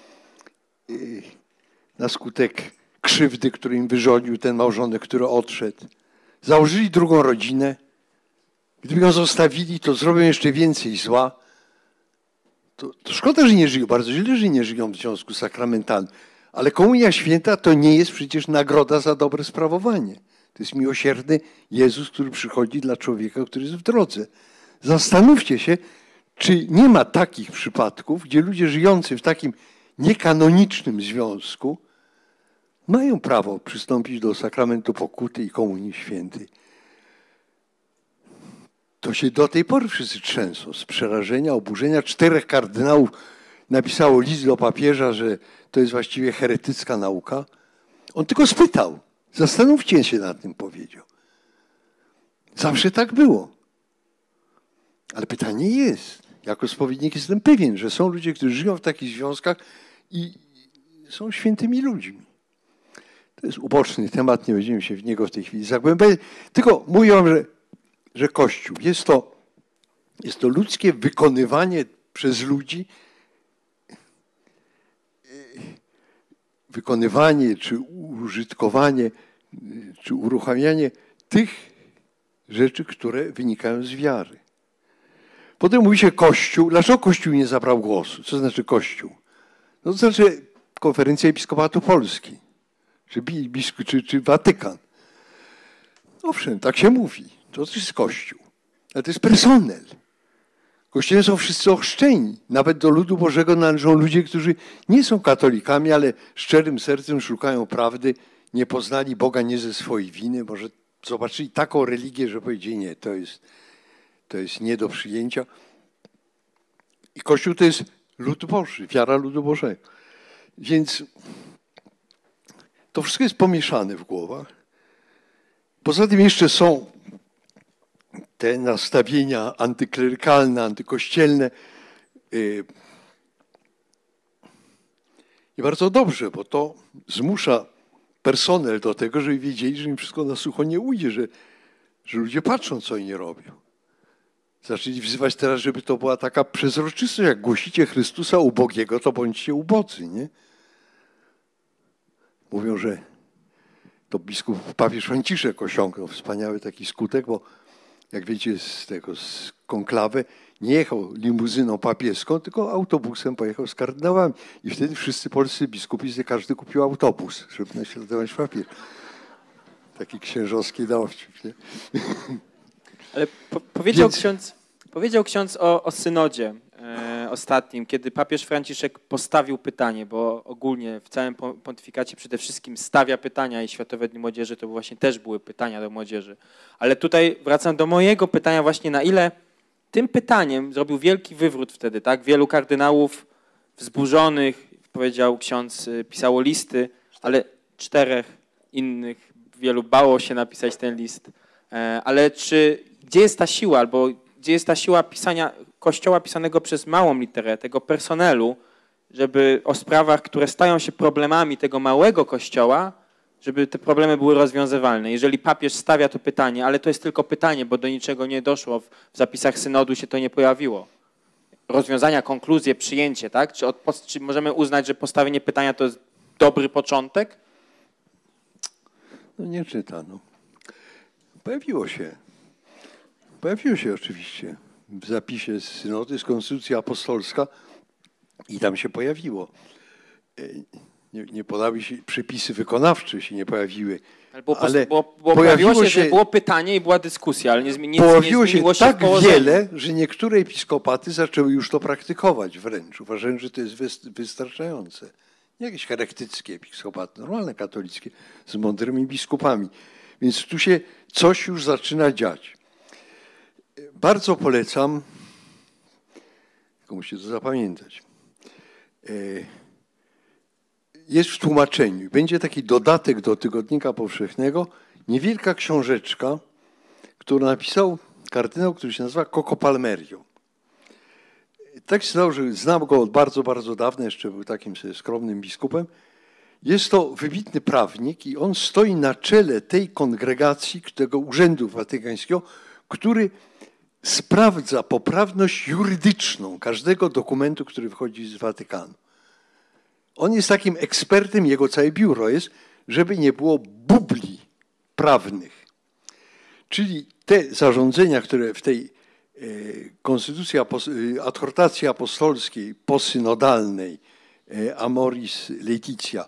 na skutek krzywdy, którą im wyrządził ten małżonek, który odszedł. Założyli drugą rodzinę. Gdyby ją zostawili, to zrobią jeszcze więcej zła. To szkoda, że nie żyją, bardzo źle, że nie żyją w związku sakramentalnym. Ale Komunia Święta to nie jest przecież nagroda za dobre sprawowanie. To jest miłosierny Jezus, który przychodzi dla człowieka, który jest w drodze. Zastanówcie się, czy nie ma takich przypadków, gdzie ludzie żyjący w takim niekanonicznym związku mają prawo przystąpić do sakramentu pokuty i Komunii Świętej. To się do tej pory wszyscy trzęsą z przerażenia, oburzenia. 4 kardynałów napisało list do papieża, że to jest właściwie heretycka nauka. On tylko spytał. Zastanówcie się nad tym, powiedział. Zawsze tak było. Ale pytanie jest. Jako spowiednik jestem pewien, że są ludzie, którzy żyją w takich związkach i są świętymi ludźmi. To jest uboczny temat, nie będziemy się w niego w tej chwili zagłębiać. Tylko mówię wam, że Kościół jest to ludzkie wykonywanie przez ludzi, wykonywanie czy użytkowanie, czy uruchamianie tych rzeczy, które wynikają z wiary. Potem mówi się Kościół. Dlaczego Kościół nie zabrał głosu? Co znaczy Kościół? No to znaczy Konferencja Episkopatu Polski, czy Watykan. Owszem, tak się mówi. To jest Kościół. Ale to jest personel. W Kościele są wszyscy ochrzczeni. Nawet do ludu Bożego należą ludzie, którzy nie są katolikami, ale szczerym sercem szukają prawdy, nie poznali Boga nie ze swojej winy, może zobaczyli taką religię, że powiedzieli nie, to jest nie do przyjęcia. I Kościół to jest lud Boży, wiara ludu Bożego. Więc to wszystko jest pomieszane w głowach. Poza tym jeszcze są te nastawienia antyklerykalne, antykościelne. I bardzo dobrze, bo to zmusza personel do tego, żeby wiedzieli, że im wszystko na sucho nie ujdzie, że ludzie patrzą, co oni robią. Zaczęli wzywać teraz, żeby to była taka przezroczystość, jak głosicie Chrystusa ubogiego, to bądźcie ubodzy, nie? Mówią, że to biskup papież Franciszek osiągnął wspaniały taki skutek, bo jak wiecie z konklawy nie jechał limuzyną papieską, tylko autobusem pojechał z kardynałami. I wtedy wszyscy polscy biskupi, każdy kupił autobus, żeby naśladować papież. Taki księżowski dowcip, nie? Ale powiedział ksiądz o synodzie ostatnim, kiedy papież Franciszek postawił pytanie, bo ogólnie w całym pontyfikacie przede wszystkim stawia pytania i Światowe Dni Młodzieży to właśnie też były pytania do młodzieży. Ale tutaj wracam do mojego pytania właśnie, na ile tym pytaniem zrobił wielki wywrót wtedy, tak? Wielu kardynałów wzburzonych, powiedział ksiądz, pisało listy, ale 4 innych, wielu bało się napisać ten list. Ale gdzie jest ta siła, albo gdzie jest ta siła pisania Kościoła pisanego przez małą literę, tego personelu, żeby o sprawach, które stają się problemami tego małego Kościoła, żeby te problemy były rozwiązywalne. Jeżeli papież stawia to pytanie, ale to jest tylko pytanie, bo do niczego nie doszło, w zapisach synodu się to nie pojawiło. Rozwiązania, konkluzje, przyjęcie, tak? Czy możemy uznać, że postawienie pytania to jest dobry początek? No nie czytano. Pojawiło się oczywiście. W zapisie synodu jest konstytucja apostolska i tam się pojawiło. nie podały się, przepisy wykonawcze się nie pojawiły. Ale pojawiło się, że było pytanie i była dyskusja, ale nie pojawiło się zmieniło tak położenie. wiele, że niektóre episkopaty zaczęły już to praktykować wręcz. Uważają, że to jest wystarczające. Nie jakieś heretyckie episkopaty, normalne katolickie, z mądrymi biskupami. Więc tu się coś już zaczyna dziać. Bardzo polecam, tylko musicie to zapamiętać, jest w tłumaczeniu. Będzie taki dodatek do Tygodnika Powszechnego, niewielka książeczka, którą napisał kardynał, który się nazywa Coco Palmerio. Tak się stało, że znam go od bardzo, bardzo dawna, jeszcze był takim sobie skromnym biskupem. Jest to wybitny prawnik i on stoi na czele tej kongregacji, tego Urzędu Watykańskiego, który sprawdza poprawność jurydyczną każdego dokumentu, który wychodzi z Watykanu. On jest takim ekspertem, jego całe biuro jest, żeby nie było bubli prawnych. Czyli te zarządzenia, które w tej konstytucji, adhortacji apostolskiej, posynodalnej, Amoris Laetitia,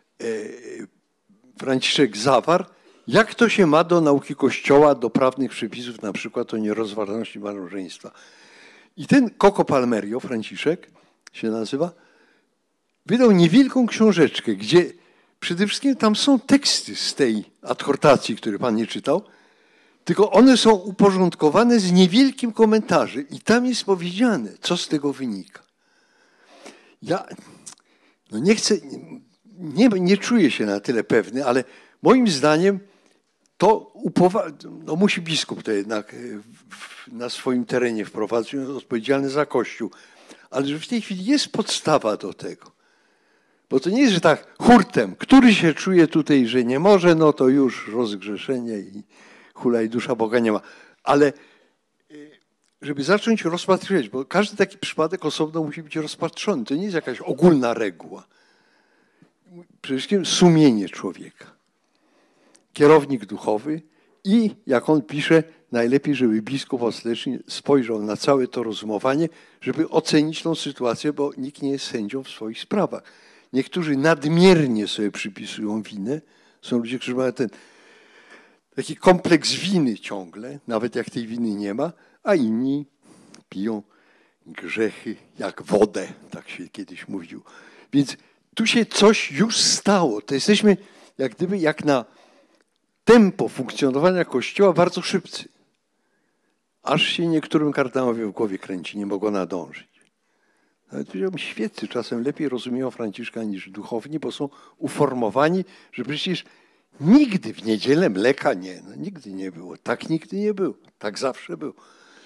Franciszek zawarł, jak to się ma do nauki Kościoła, do prawnych przepisów, na przykład o nierozważalności małżeństwa. I ten Coco Palmerio, Franciszek się nazywa, wydał niewielką książeczkę, gdzie przede wszystkim tam są teksty z tej adhortacji, które pan nie czytał, tylko one są uporządkowane z niewielkim komentarzem i tam jest powiedziane, co z tego wynika. Ja nie chcę, nie czuję się na tyle pewny, ale moim zdaniem to musi biskup to jednak na swoim terenie wprowadzić, odpowiedzialny za Kościół, ale że w tej chwili jest podstawa do tego. Bo to nie jest, że tak hurtem, który się czuje tutaj, że nie może, no to już rozgrzeszenie i hulaj dusza Boga nie ma. Ale żeby zacząć rozpatrywać, bo każdy taki przypadek osobno musi być rozpatrzony. To nie jest jakaś ogólna reguła. Przede wszystkim sumienie człowieka. Kierownik duchowy i, jak on pisze, najlepiej, żeby biskup ostatecznie spojrzał na całe to rozumowanie, żeby ocenić tą sytuację, bo nikt nie jest sędzią w swoich sprawach. Niektórzy nadmiernie sobie przypisują winę. Są ludzie, którzy mają ten taki kompleks winy ciągle, nawet jak tej winy nie ma, a inni piją grzechy jak wodę, tak się kiedyś mówił. Więc tu się coś już stało. To jesteśmy jak gdyby jak na tempo funkcjonowania Kościoła bardzo szybcy. Aż się niektórym kardynałowi w głowie kręci, nie mogą nadążyć. Nawet powiedziałbym, świeccy czasem lepiej rozumieją Franciszka niż duchowni, bo są uformowani, że przecież nigdy w niedzielę mleka nie, no nigdy nie było. Tak nigdy nie było. Tak zawsze było.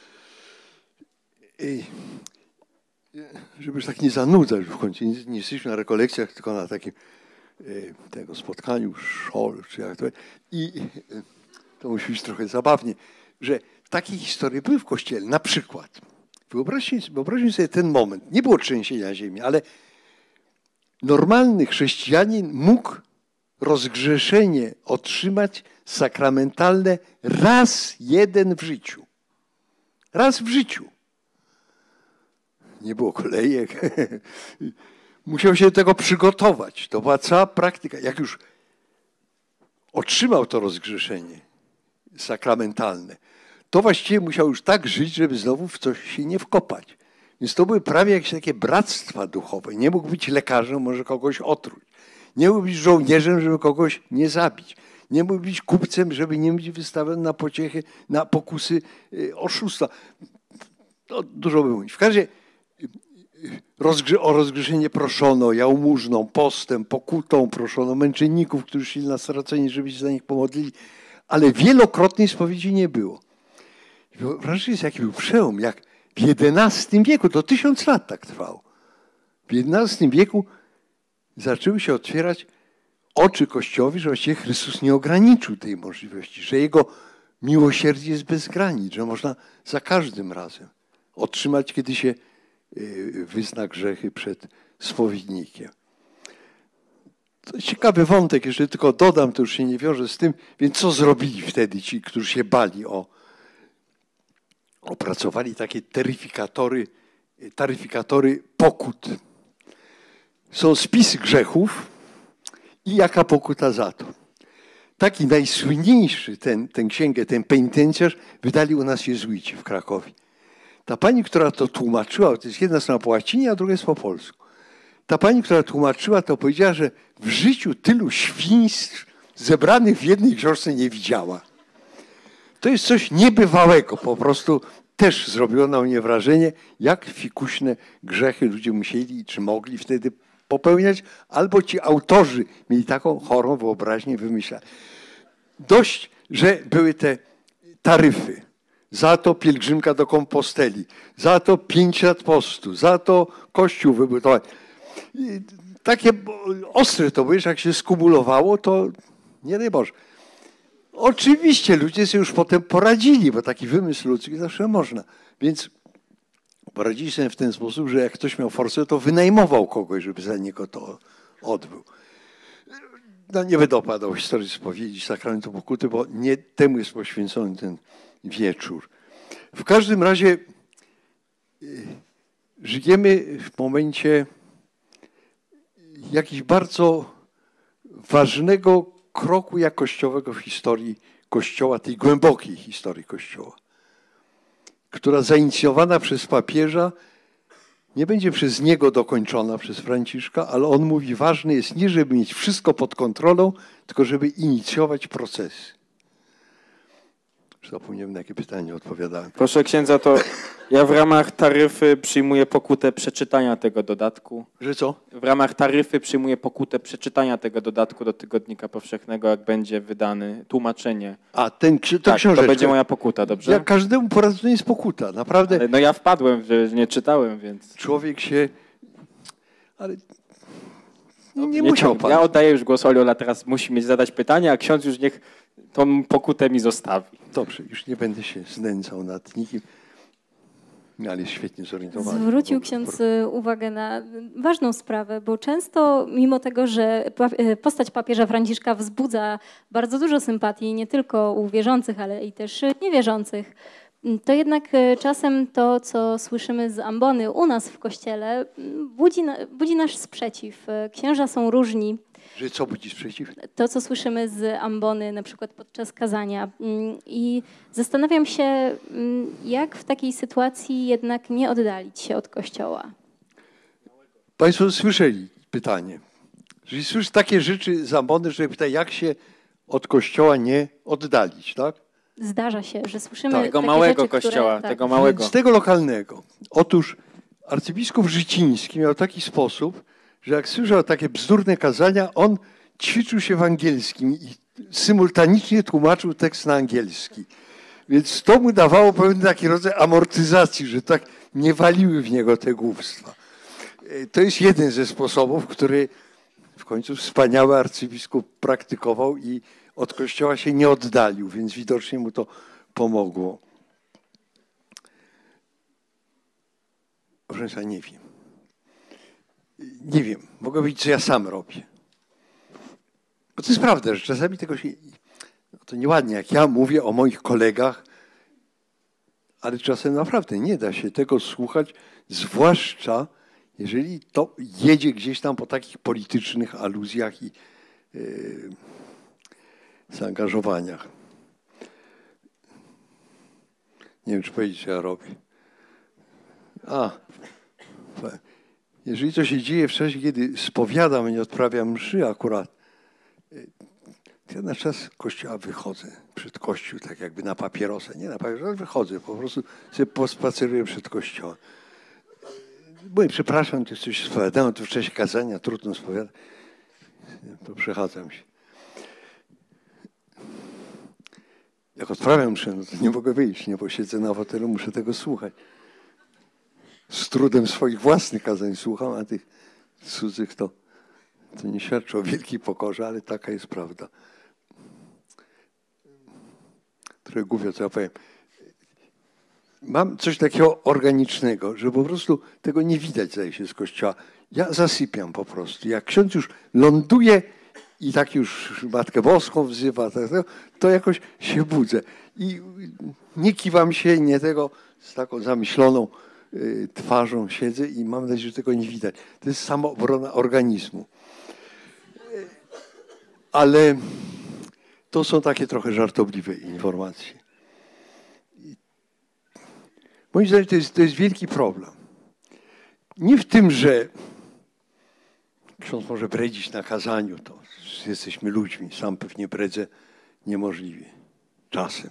Żeby już tak nie zanudzać w końcu, nie jesteśmy na rekolekcjach, tylko na takim tego spotkaniu, szol, czy jak to jest. I to musi być trochę zabawnie, że takie historie były w Kościele. Na przykład, wyobraźmy sobie ten moment, nie było trzęsienia ziemi, ale normalny chrześcijanin mógł rozgrzeszenie otrzymać sakramentalne raz jeden w życiu. Raz w życiu. Nie było kolejek. Musiał się do tego przygotować. To była cała praktyka. Jak już otrzymał to rozgrzeszenie sakramentalne, to właściwie musiał już tak żyć, żeby znowu w coś się nie wkopać. Więc to były prawie jakieś takie bractwa duchowe. Nie mógł być lekarzem, może kogoś otruć. Nie mógł być żołnierzem, żeby kogoś nie zabić. Nie mógł być kupcem, żeby nie być wystawiony na pociechy, na pokusy oszustwa. To dużo by mówić. W każdym razie o rozgrzeszenie proszono jałmużną, postem, pokutą, proszono męczenników, którzy szli na stracenie, żeby się za nich pomodlili, ale wielokrotnej spowiedzi nie było. Wyobraźcie sobie, jaki był przełom, jak w XI wieku, to 1000 lat tak trwało. W XI wieku zaczęły się otwierać oczy Kościołowi, że właściwie Chrystus nie ograniczył tej możliwości, że Jego miłosierdzie jest bez granic, że można za każdym razem otrzymać, kiedy się wyzna grzechy przed spowiednikiem. To jest ciekawy wątek, jeżeli tylko dodam, to już się nie wiąże z tym, więc co zrobili wtedy ci, którzy się bali opracowali takie taryfikatory pokut. Są spisy grzechów, I jaka pokuta za to? Taki najsłynniejszy tę księgę, ten penitencjarz wydali u nas jezuici w Krakowie. Ta pani, która to tłumaczyła, to jest jedna strona po łacinie, a druga jest po polsku. Ta pani, która tłumaczyła, to powiedziała, że w życiu tylu świństw zebranych w jednej książce nie widziała. To jest coś niebywałego, po prostu też zrobiło na mnie wrażenie, jak fikuśne grzechy ludzie musieli czy mogli wtedy popełniać, albo ci autorzy mieli taką chorą wyobraźnię wymyślać. Dość, że były te taryfy. Za to pielgrzymka do Komposteli, za to 5 lat postu, za to kościół wybudowany. Takie ostre to było, że jak się skumulowało, to nie daj Boże. Oczywiście ludzie sobie już potem poradzili, bo taki wymysł ludzki zawsze można. Więc poradzili sobie w ten sposób, że jak ktoś miał forsę, to wynajmował kogoś, żeby za niego to odbył. No, nie będę opowiadał historii spowiedzi, sakramentu pokuty, bo nie temu jest poświęcony ten wieczór. W każdym razie żyjemy w momencie jakiegoś bardzo ważnego kroku jakościowego w historii Kościoła, tej głębokiej historii Kościoła, która zainicjowana przez papieża nie będzie przez niego dokończona, przez Franciszka, ale on mówi, ważne jest nie, żeby mieć wszystko pod kontrolą, tylko żeby inicjować procesy. Zapomniałem, na jakie pytanie odpowiadałem. Proszę księdza, to ja w ramach taryfy przyjmuję pokutę przeczytania tego dodatku. Że co? W ramach taryfy przyjmuję pokutę przeczytania tego dodatku do Tygodnika Powszechnego, jak będzie wydany tłumaczenie. A tę Tak, książeczkę. to będzie moja pokuta, dobrze? Ja każdemu poradzę, to nie jest pokuta. Naprawdę Ale no ja wpadłem, że nie czytałem, więc... człowiek się... Ale nie musiał pan. Ja oddaję już głos Olu, a teraz musi mieć zadać pytanie, a ksiądz już niech tą pokutę mi zostawi. Dobrze, już nie będę się znęcał nad nikim, ale jest świetnie zorientowany. Zwrócił ksiądz uwagę na ważną sprawę, bo często mimo tego, że postać papieża Franciszka wzbudza bardzo dużo sympatii, nie tylko u wierzących, ale i też niewierzących, to jednak czasem to, co słyszymy z ambony u nas w kościele, budzi nasz sprzeciw. Księża są różni. Że co budzi sprzeciw? To, co słyszymy z ambony, na przykład podczas kazania. I zastanawiam się, jak w takiej sytuacji jednak nie oddalić się od Kościoła. Państwo słyszeli pytanie. Jeżeli słyszy takie rzeczy z ambony, że pyta, jak się od Kościoła nie oddalić, tak? Zdarza się, że słyszymy Tak. Tego takie małego rzeczy, kościoła, które, tego małego. Z tego lokalnego. Otóż arcybiskup Życiński miał taki sposób, że jak słyszał takie bzdurne kazania, on ćwiczył się w angielskim i symultanicznie tłumaczył tekst na angielski. Więc to mu dawało pewien taki rodzaj amortyzacji, że tak nie waliły w niego te głupstwa. To jest jeden ze sposobów, który w końcu wspaniały arcybiskup praktykował i od Kościoła się nie oddalił, więc widocznie mu to pomogło. Proszę Państwa, nie wiem. Nie wiem, mogę powiedzieć, co ja sam robię. Bo to jest prawda, że czasami tego się... No to nieładnie, jak ja mówię o moich kolegach, ale czasem naprawdę nie da się tego słuchać, zwłaszcza jeżeli to jedzie gdzieś tam po takich politycznych aluzjach i zaangażowaniach. Nie wiem, czy powiedzieć, co ja robię. Jeżeli to się dzieje w czasie, kiedy spowiadam i nie odprawiam mszy akurat, to ja na czas kościoła wychodzę przed kościół, tak jakby na papierosa. Nie na papierosa, ale wychodzę, po prostu sobie pospaceruję przed kościołem. Mówię, przepraszam, to coś spowiadałem, to w czasie kazania trudno spowiadać. To przechadzam się. Jak odprawiam mszę, no to nie mogę wyjść, nie, bo siedzę na fotelu, muszę tego słuchać. Z trudem swoich własnych kazań słucham, a tych cudzych to nie świadczy o wielkiej pokorze, ale taka jest prawda. Trochę głupio, co ja powiem. Mam coś takiego organicznego, że po prostu tego nie widać, zdaje się, z kościoła. Ja zasypiam po prostu. Jak ksiądz już ląduje i tak już Matkę Boską wzywa, to jakoś się budzę. I nie kiwam się, nie tego, z taką zamyśloną twarzą siedzę i mam nadzieję, że tego nie widać. To jest samoobrona organizmu. Ale to są takie trochę żartobliwe informacje. Moim zdaniem to jest wielki problem. Nie w tym, że ksiądz może bredzić na kazaniu, to jesteśmy ludźmi, sam pewnie bredzę niemożliwie, czasem.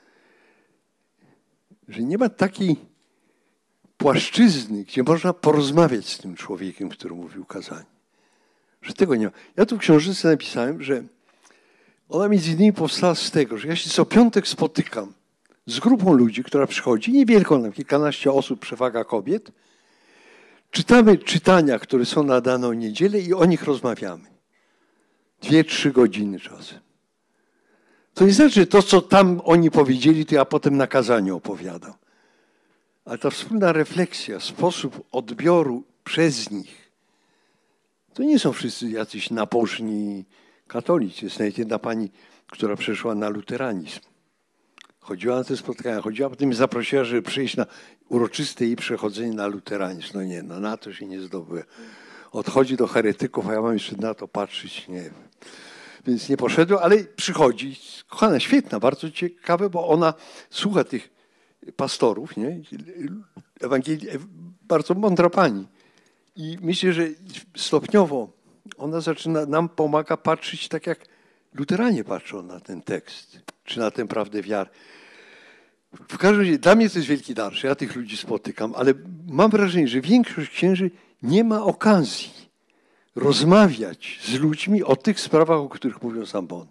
Że nie ma takiej płaszczyzny, gdzie można porozmawiać z tym człowiekiem, który mówił kazanie. Że tego nie ma. Ja tu w książce napisałem, że ona między innymi powstała z tego, że ja się co piątek spotykam z grupą ludzi, która przychodzi, niewielką, na kilkanaście osób, przewaga kobiet. Czytamy czytania, które są na daną niedzielę i o nich rozmawiamy. 2-3 godziny czasem. To nie znaczy, że to, co tam oni powiedzieli, to ja potem na kazaniu opowiadam. Ale ta wspólna refleksja, sposób odbioru przez nich, to nie są wszyscy jacyś nabożni katolicy. Jest nawet jedna pani, która przeszła na luteranizm. Chodziła na te spotkania, chodziła, potem mnie zaprosiła, żeby przyjść na uroczyste jej przechodzenie na luteranizm. No nie, no na to się nie zdobyła. Odchodzi do heretyków, a ja mam jeszcze na to patrzeć, nie wiem. Więc nie poszedłem, ale przychodzi. Kochana, świetna, bardzo ciekawe, bo ona słucha tych pastorów, nie? Ewangelii, bardzo mądra pani. I myślę, że stopniowo ona zaczyna, nam pomaga patrzeć tak, jak luteranie patrzą na ten tekst, czy na tę prawdę wiary. W każdym razie dla mnie to jest wielki dar, że ja tych ludzi spotykam, ale mam wrażenie, że większość księży nie ma okazji rozmawiać z ludźmi o tych sprawach, o których mówią zambony.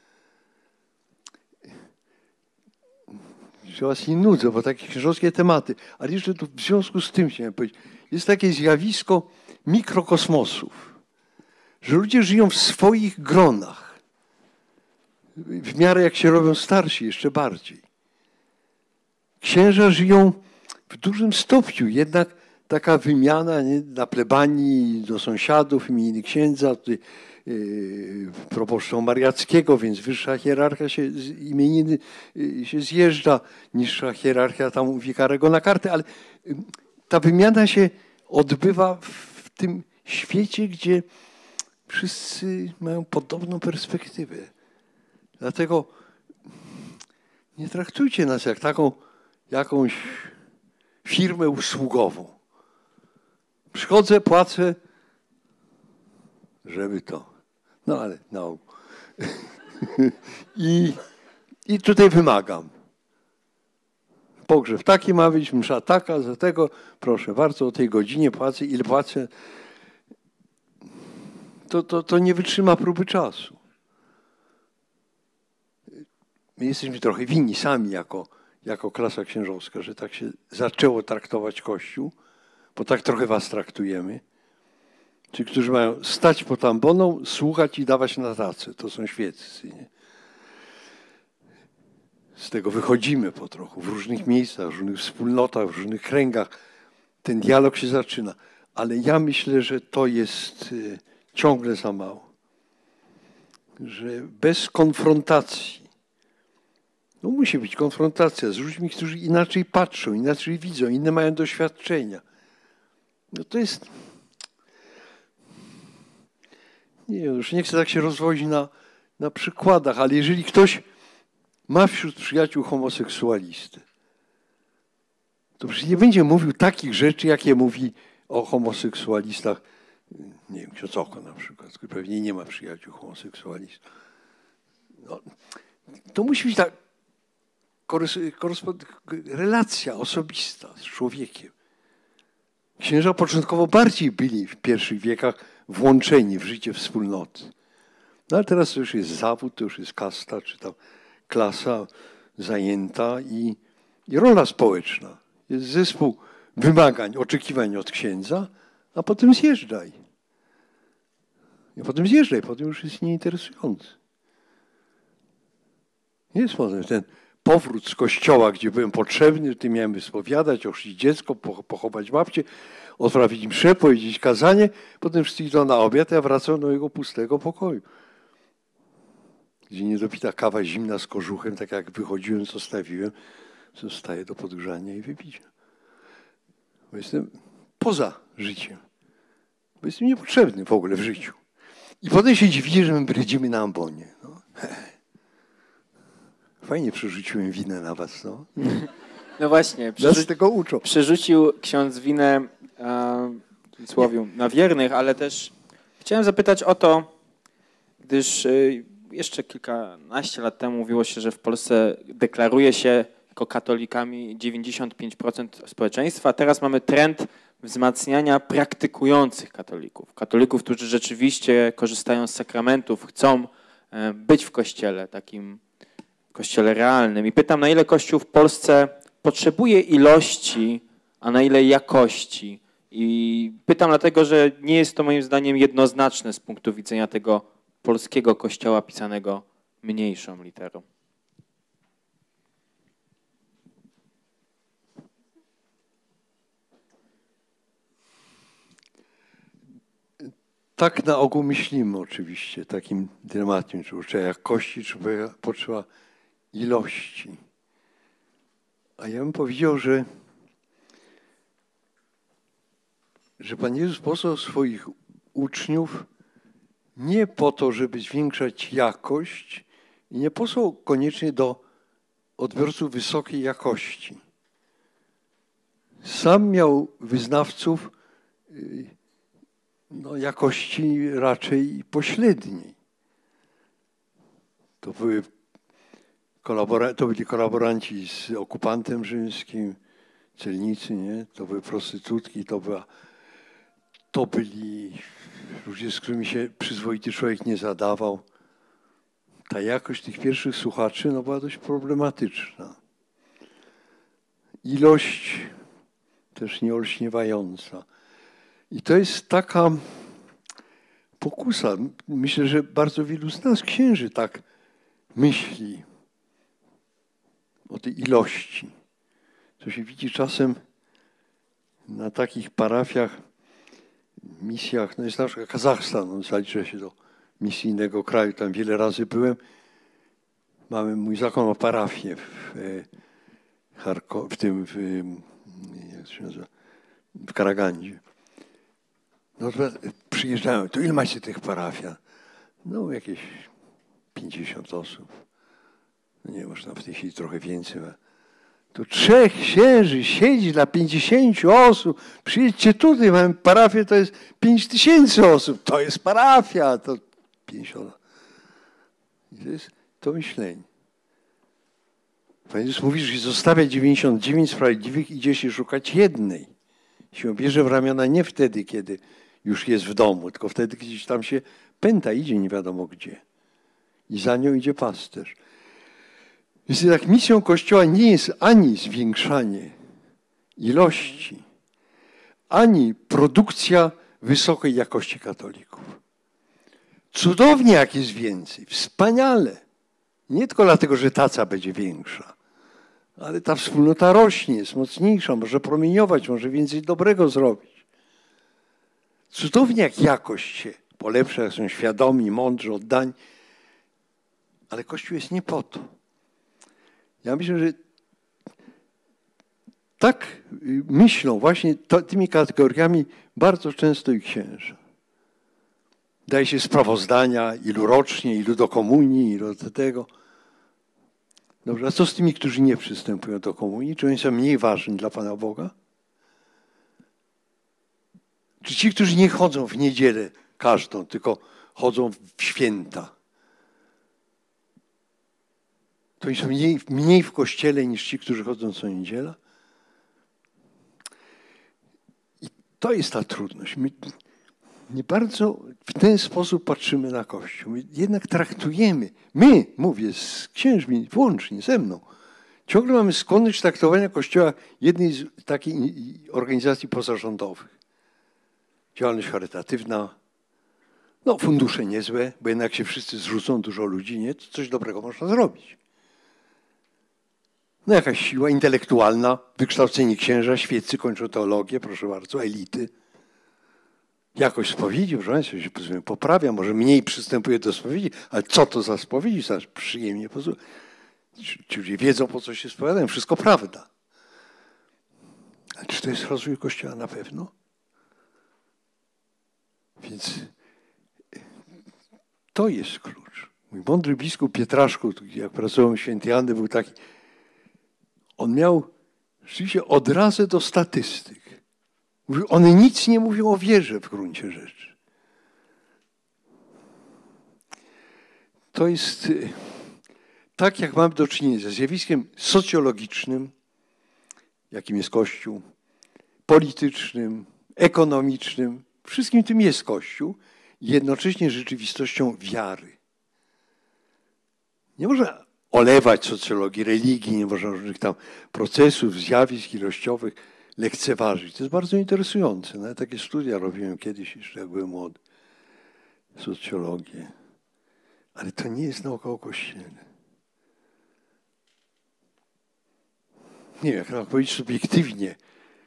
Ja was nie nudzę, bo takie księżowskie tematy, ale jeszcze tu w związku z tym chciałem powiedzieć, jest takie zjawisko mikrokosmosów, że ludzie żyją w swoich gronach, w miarę jak się robią starsi, jeszcze bardziej. Księża żyją w dużym stopniu, jednak taka wymiana, nie, na plebanii do sąsiadów, imieniny księdza, proboszcza mariackiego, więc wyższa hierarchia się imieniny się zjeżdża, niższa hierarchia tam u wikarego na kartę, ale ta wymiana się odbywa w tym świecie, gdzie wszyscy mają podobną perspektywę. Dlatego nie traktujcie nas jak taką jakąś firmę usługową. Przychodzę, płacę, żeby to. No ale no. I tutaj wymagam. Pogrzeb taki ma być, msza taka, za tego, proszę bardzo, o tej godzinie płacę, ile płacę. To nie wytrzyma próby czasu. My jesteśmy trochę winni sami jako klasa księżowska, że tak się zaczęło traktować Kościół, bo tak trochę was traktujemy. Ci, którzy mają stać pod amboną, słuchać i dawać na tacę. To są świeccy. Nie? Z tego wychodzimy po trochu. W różnych miejscach, w różnych wspólnotach, w różnych kręgach. Ten dialog się zaczyna. Ale ja myślę, że to jest ciągle za mało. Że bez konfrontacji, no musi być konfrontacja z ludźmi, którzy inaczej patrzą, inaczej widzą, inne mają doświadczenia. No to jest... Nie, już nie chcę tak się rozwodzić na przykładach, ale jeżeli ktoś ma wśród przyjaciół homoseksualistę, to przecież nie będzie mówił takich rzeczy, jakie mówi o homoseksualistach, nie wiem, ksiądz Oko na przykład, który pewnie nie ma przyjaciół homoseksualistów. No, to musi być tak relacja osobista z człowiekiem. Księża początkowo bardziej byli w pierwszych wiekach włączeni w życie wspólnoty. No ale teraz to już jest zawód, to już jest kasta, czy tam klasa zajęta i rola społeczna. Jest zespół wymagań, oczekiwań od księdza, a potem zjeżdżaj. I potem zjeżdżaj, potem już jest nieinteresujący. Jest potem ten powrót z kościoła, gdzie byłem potrzebny, gdy miałem wyspowiadać, ochrzcić dziecko, pochować babcię, odprawić mszę, powiedzieć kazanie, potem wszyscy idą na obiad, a ja wracam do mojego pustego pokoju. Gdzie niedopita kawa zimna z kożuchem, tak jak wychodziłem, zostawiłem, zostaje do podgrzania i wypicia. Bo jestem poza życiem. Bo jestem niepotrzebny w ogóle w życiu. I potem się dziwili, że my brydzimy na ambonie. No. Fajnie przerzuciłem winę na was, no. No właśnie, Nas tego uczą. przerzucił ksiądz winę w cudzysłowie na wiernych, ale też chciałem zapytać o to, gdyż jeszcze kilkanaście lat temu mówiło się, że w Polsce deklaruje się jako katolikami 95% społeczeństwa. Teraz mamy trend wzmacniania praktykujących katolików. Katolików, którzy rzeczywiście korzystają z sakramentów, chcą być w kościele, takim kościele realnym. I pytam, na ile Kościół w Polsce potrzebuje ilości, a na ile jakości? I pytam dlatego, że nie jest to moim zdaniem jednoznaczne z punktu widzenia tego polskiego kościoła pisanego mniejszą literą. Tak na ogół myślimy oczywiście, takim dylematem, czy potrzeba jakości, czy potrzeba ilości. A ja bym powiedział, że Pan Jezus posłał swoich uczniów nie po to, żeby zwiększać jakość i nie posłał koniecznie do odbiorców wysokiej jakości. Sam miał wyznawców jakości raczej pośredniej. To byli kolaboranci z okupantem rzymskim, celnicy, nie? To były prostytutki, to byli ludzie, z którymi się przyzwoity człowiek nie zadawał. Ta jakość tych pierwszych słuchaczy była dość problematyczna. Ilość też nieolśniewająca. I to jest taka pokusa. Myślę, że bardzo wielu z nas księży tak myśli o tej ilości. To się widzi czasem na takich parafiach, misjach. No jest na przykład Kazachstan, zaliczę się do misyjnego kraju, tam wiele razy byłem. Mój zakon ma parafię w Karagandzie. No to przyjeżdżają, to ile macie tych parafia? No jakieś 50 osób. No nie, można w tej chwili trochę więcej. To 3 księży siedzi dla 50 osób. Przyjedźcie tutaj, mamy parafię, to jest 5000 osób. To jest parafia, to 50. I to jest to myślenie. Pan Jezus mówi, że zostawia 99 sprawiedliwych, idzie się szukać jednej. Się bierze w ramiona nie wtedy, kiedy już jest w domu, tylko wtedy, kiedy tam się pęta, idzie nie wiadomo gdzie. I za nią idzie pasterz. Więc tak misją Kościoła nie jest ani zwiększanie ilości, ani produkcja wysokiej jakości katolików. Cudownie, jak jest więcej, wspaniale. Nie tylko dlatego, że taca będzie większa, ale ta wspólnota rośnie, jest mocniejsza, może promieniować, może więcej dobrego zrobić. Cudownie, jak jakość się polepsza, jak są świadomi, mądrzy, oddani, ale Kościół jest nie po to. Ja myślę, że tak myślą właśnie tymi kategoriami bardzo często i księża. Daje się sprawozdania, ilu rocznie, ilu do komunii, ilu do tego. Dobrze, a co z tymi, którzy nie przystępują do komunii? Czy oni są mniej ważni dla Pana Boga? Czy ci, którzy nie chodzą w niedzielę każdą, tylko chodzą w święta? To oni są mniej w kościele niż ci, którzy chodzą co niedziela? I to jest ta trudność. My nie bardzo w ten sposób patrzymy na Kościół. My jednak traktujemy, mówię z księżmi, włącznie ze mną, ciągle mamy skłonność traktowania Kościoła jednej z takich organizacji pozarządowych. Działalność charytatywna, fundusze niezłe, bo jednak się wszyscy zrzucą, dużo ludzi, nie? To coś dobrego można zrobić. Jakaś siła intelektualna, wykształceni księża, świeccy kończą teologię, proszę bardzo, elity. Jakoś spowiedzi, proszę Państwa, się poprawia, może mniej przystępuje do spowiedzi, ale co to za spowiedzi? Zaraz przyjemnie posłuchać. Ci ludzie wiedzą, po co się spowiadają, wszystko prawda. Ale czy to jest rozwój Kościoła? Na pewno. Więc To jest klucz. Mój mądry biskup Pietraszko, jak pracował w Świętej Anny, był taki, on miał rzeczywiście odrazę do statystyk. Mówił, one nic nie mówią o wierze w gruncie rzeczy. To jest tak, jak mamy do czynienia ze zjawiskiem socjologicznym, jakim jest Kościół, politycznym, ekonomicznym. Wszystkim tym jest Kościół i jednocześnie rzeczywistością wiary. Nie można olewać socjologii, religii, nie można różnych tam procesów, zjawisk ilościowych lekceważyć. To jest bardzo interesujące. Nawet takie studia robiłem kiedyś, jeszcze jak byłem młody. Socjologię. Ale to nie jest nauka o Kościele. Nie wiem, jak mam powiedzieć subiektywnie.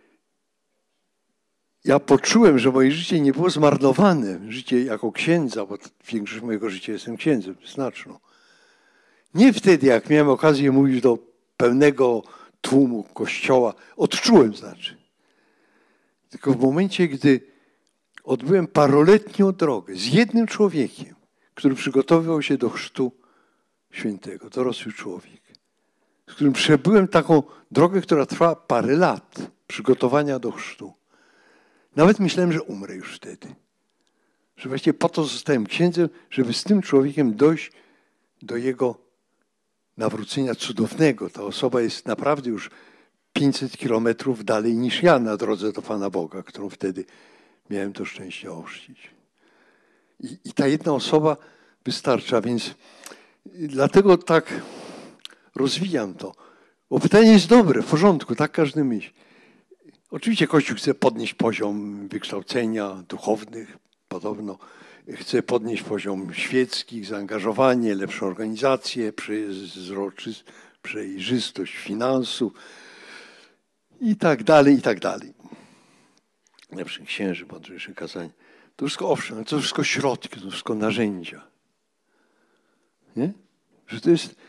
Ja poczułem, że moje życie nie było zmarnowane. Życie jako księdza, bo większość mojego życia jestem księdzem, znaczną. Nie wtedy, jak miałem okazję mówić do pełnego tłumu Kościoła, odczułem znaczy. Tylko w momencie, gdy odbyłem paroletnią drogę z jednym człowiekiem, który przygotowywał się do chrztu świętego, dorosły człowiek, z którym przebyłem taką drogę, która trwa parę lat przygotowania do chrztu. Nawet myślałem, że umrę już wtedy. Że właściwie po to zostałem księdzem, żeby z tym człowiekiem dojść do jego nawrócenia cudownego. Ta osoba jest naprawdę już 500 kilometrów dalej niż ja na drodze do Pana Boga, którą wtedy miałem to szczęście ochrzcić. I ta jedna osoba wystarcza, więc dlatego tak rozwijam to. Bo pytanie jest dobre, w porządku, tak każdy myśli. Oczywiście Kościół chce podnieść poziom wykształcenia duchownych, podobno chce podnieść poziom świeckich, zaangażowanie, lepszą organizację, przejrzystość finansów i tak dalej, i tak dalej. Lepszych księży, mądrzejszych kazań. To wszystko owszem, ale to wszystko środki, to wszystko narzędzia. Nie? Że to jest...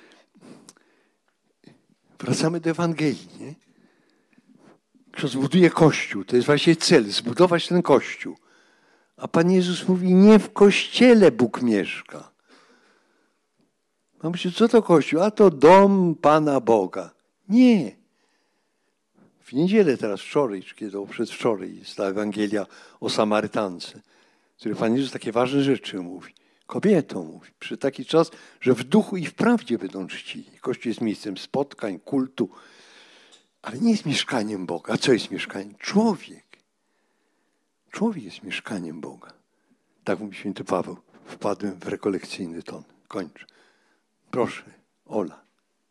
Wracamy do Ewangelii, nie? Kto zbuduje Kościół, to jest właśnie cel, zbudować ten Kościół. A Pan Jezus mówi, nie w Kościele Bóg mieszka. Mam myśleć, co to Kościół? A to dom Pana Boga. Nie. W niedzielę teraz, wczoraj, czy kiedy przedwczoraj jest ta Ewangelia o Samarytance, w której Pan Jezus takie ważne rzeczy mówi. Kobietom mówi. Przy taki czas, że w duchu i w prawdzie będą czcili. Kościół jest miejscem spotkań, kultu, ale nie jest mieszkaniem Boga. A co jest mieszkaniem? Człowiek. Człowiek jest mieszkaniem Boga. Tak mówi święty Paweł. Wpadłem w rekolekcyjny ton. Kończę. Proszę, Ola.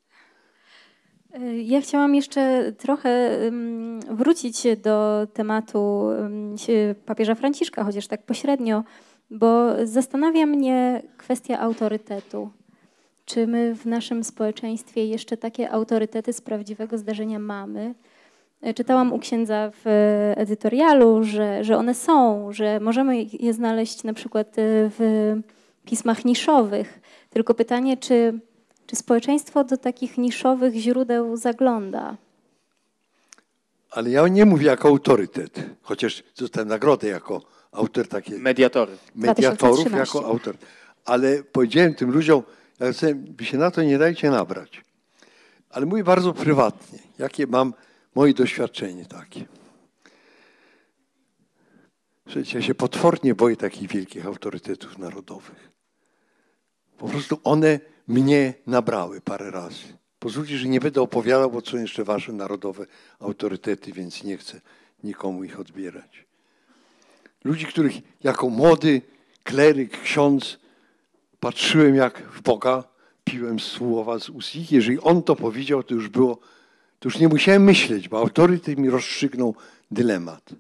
Ja chciałam jeszcze trochę wrócić do tematu papieża Franciszka, chociaż tak pośrednio, bo zastanawia mnie kwestia autorytetu. Czy my w naszym społeczeństwie jeszcze takie autorytety z prawdziwego zdarzenia mamy? Czytałam u księdza w edytorialu, że one są, że możemy je znaleźć na przykład w pismach niszowych. Tylko pytanie, czy społeczeństwo do takich niszowych źródeł zagląda? Ale ja nie mówię jako autorytet, chociaż dostałem nagrodę jako autor takiej. Mediatorów 2013. Jako autor. Ale powiedziałem tym ludziom, ja chcę, wy się na to nie dajcie nabrać. Ale mówię bardzo prywatnie, jakie mam moje doświadczenie takie. Słuchajcie, ja się potwornie boję takich wielkich autorytetów narodowych. Po prostu one mnie nabrały parę razy. Pozwólcie, że nie będę opowiadał, bo są jeszcze wasze narodowe autorytety, więc nie chcę nikomu ich odbierać. Ludzi, których jako młody kleryk, ksiądz patrzyłem jak w Boga, piłem słowa z ust ich. Jeżeli on to powiedział, to już nie musiałem myśleć, bo autorytet mi rozstrzygnął dylemat.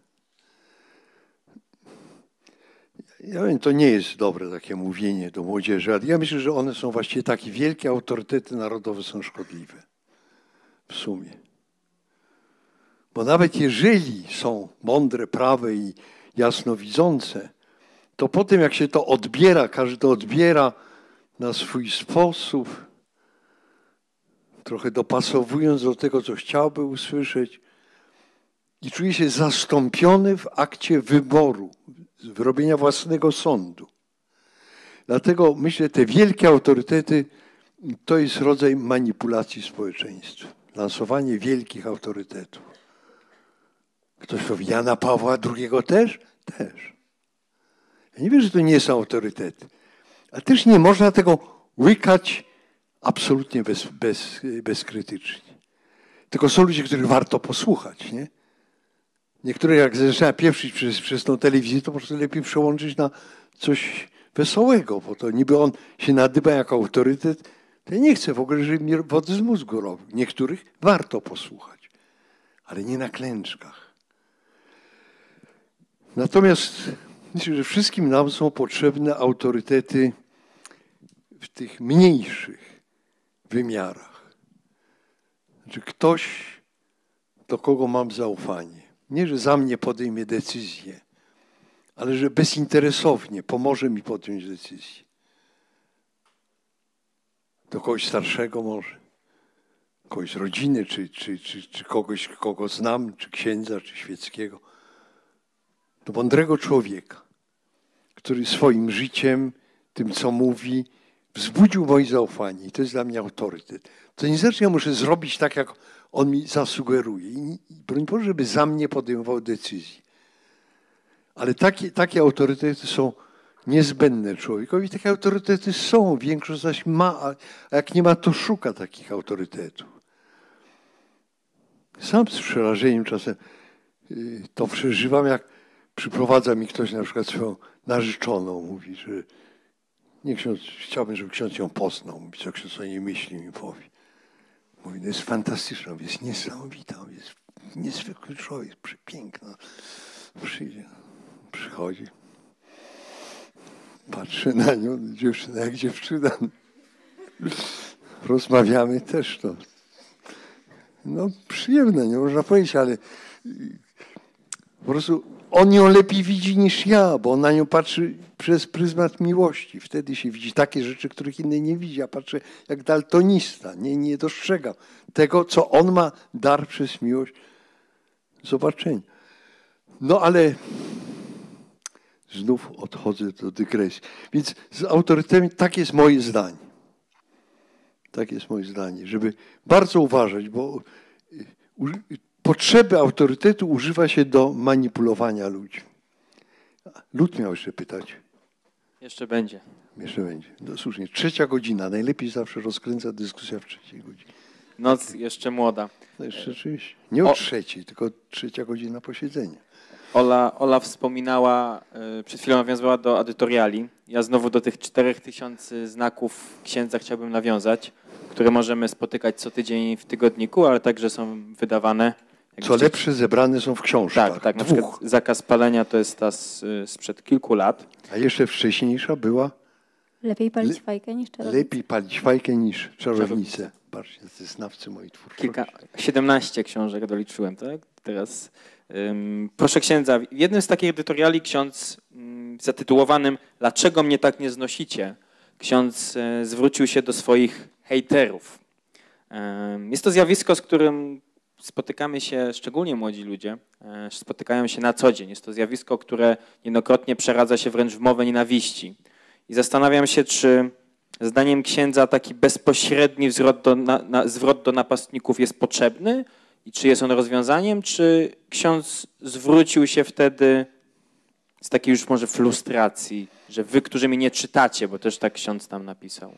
Ja wiem, to nie jest dobre takie mówienie do młodzieży, ale ja myślę, że one są właściwie takie wielkie autorytety narodowe są szkodliwe. W sumie. Bo nawet jeżeli są mądre, prawe i jasnowidzące, to potem jak się to odbiera, każdy to odbiera na swój sposób, trochę dopasowując do tego, co chciałby usłyszeć i czuje się zastąpiony w akcie wyboru, wyrobienia własnego sądu. Dlatego myślę, te wielkie autorytety to jest rodzaj manipulacji społeczeństwa. Lansowanie wielkich autorytetów. Ktoś powie, Jana Pawła II też? Też. Ja nie wiem, że to nie są autorytety. Ale też nie można tego łykać absolutnie bezkrytycznie. Tylko są ludzie, których warto posłuchać, nie? Niektóre jak zaczynają pieprzyć przez tą telewizję, to po prostu lepiej przełączyć na coś wesołego, bo to niby on się nadyma jako autorytet. To ja nie chcę w ogóle, żeby mi wody z mózgu robił. Niektórych warto posłuchać, ale nie na klęczkach. Natomiast myślę, że wszystkim nam są potrzebne autorytety w tych mniejszych wymiarach. Znaczy ktoś, do kogo mam zaufanie. Nie, że za mnie podejmie decyzję, ale że bezinteresownie pomoże mi podjąć decyzję. Do kogoś starszego może, kogoś z rodziny, czy kogoś, kogo znam, czy księdza, czy świeckiego. Do mądrego człowieka, który swoim życiem, tym co mówi, wzbudził moje zaufanie. I to jest dla mnie autorytet. To nie znaczy, że ja muszę zrobić tak, jak on mi zasugeruje. I broń Boże, żeby za mnie podejmował decyzje. Ale takie autorytety są niezbędne człowiekowi. Takie autorytety są, większość zaś ma, a jak nie ma, to szuka takich autorytetów. Sam z przerażeniem czasem to przeżywam, jak przyprowadza mi ktoś na przykład swoją narzeczoną, mówi, że nie ksiądz, chciałbym, żeby ksiądz ją poznał, mówi, co ksiądz o niej myśli, mi powie. Mówi, to jest fantastyczna, jest niesamowita, jest niezwykły człowiek, przepiękna. Przyjdzie, przychodzi, patrzę na nią, dziewczyna jak dziewczyna. Rozmawiamy też to. No przyjemne, nie można powiedzieć, ale po prostu on ją lepiej widzi niż ja, bo on na nią patrzy przez pryzmat miłości. Wtedy się widzi takie rzeczy, których inny nie widzi. Ja patrzę jak daltonista, nie dostrzegam tego, co on ma dar przez miłość zobaczenia. No ale znów odchodzę do dygresji. Więc z autorytetem tak jest moje zdanie. Tak jest moje zdanie, żeby bardzo uważać, bo potrzeby autorytetu używa się do manipulowania ludźmi. Lud miał jeszcze pytać. Jeszcze będzie. Jeszcze będzie. No słusznie. 3:00. Najlepiej zawsze rozkręca dyskusja w 3:00. Noc jeszcze młoda. No jeszcze oczywiście. Nie o 3:00, tylko 3:00 posiedzenia. Ola wspominała, przed chwilą nawiązała do edytoriali. Ja znowu do tych 4000 znaków księdza chciałbym nawiązać, które możemy spotykać co tydzień w tygodniku, ale także są wydawane. Co lepsze, zebrane są w książkach. Tak. Na przykład zakaz palenia to jest ta sprzed kilku lat. A jeszcze wcześniejsza była? Lepiej palić fajkę niż czarownicę. Lepiej palić fajkę niż czarownicę. Patrzcie, to jest znawcy mojej twórczości. 17 książek doliczyłem, tak? Teraz proszę księdza, w jednym z takich edytoriali ksiądz zatytułowanym "Dlaczego mnie tak nie znosicie?" ksiądz zwrócił się do swoich hejterów. Jest to zjawisko, z którym spotykamy się, szczególnie młodzi ludzie, spotykają się na co dzień. Jest to zjawisko, które niejednokrotnie przeradza się wręcz w mowę nienawiści. I zastanawiam się, czy zdaniem księdza taki bezpośredni zwrot do napastników jest potrzebny i czy jest on rozwiązaniem, czy ksiądz zwrócił się wtedy z takiej już może frustracji, że wy, którzy mnie nie czytacie, bo też tak ksiądz tam napisał.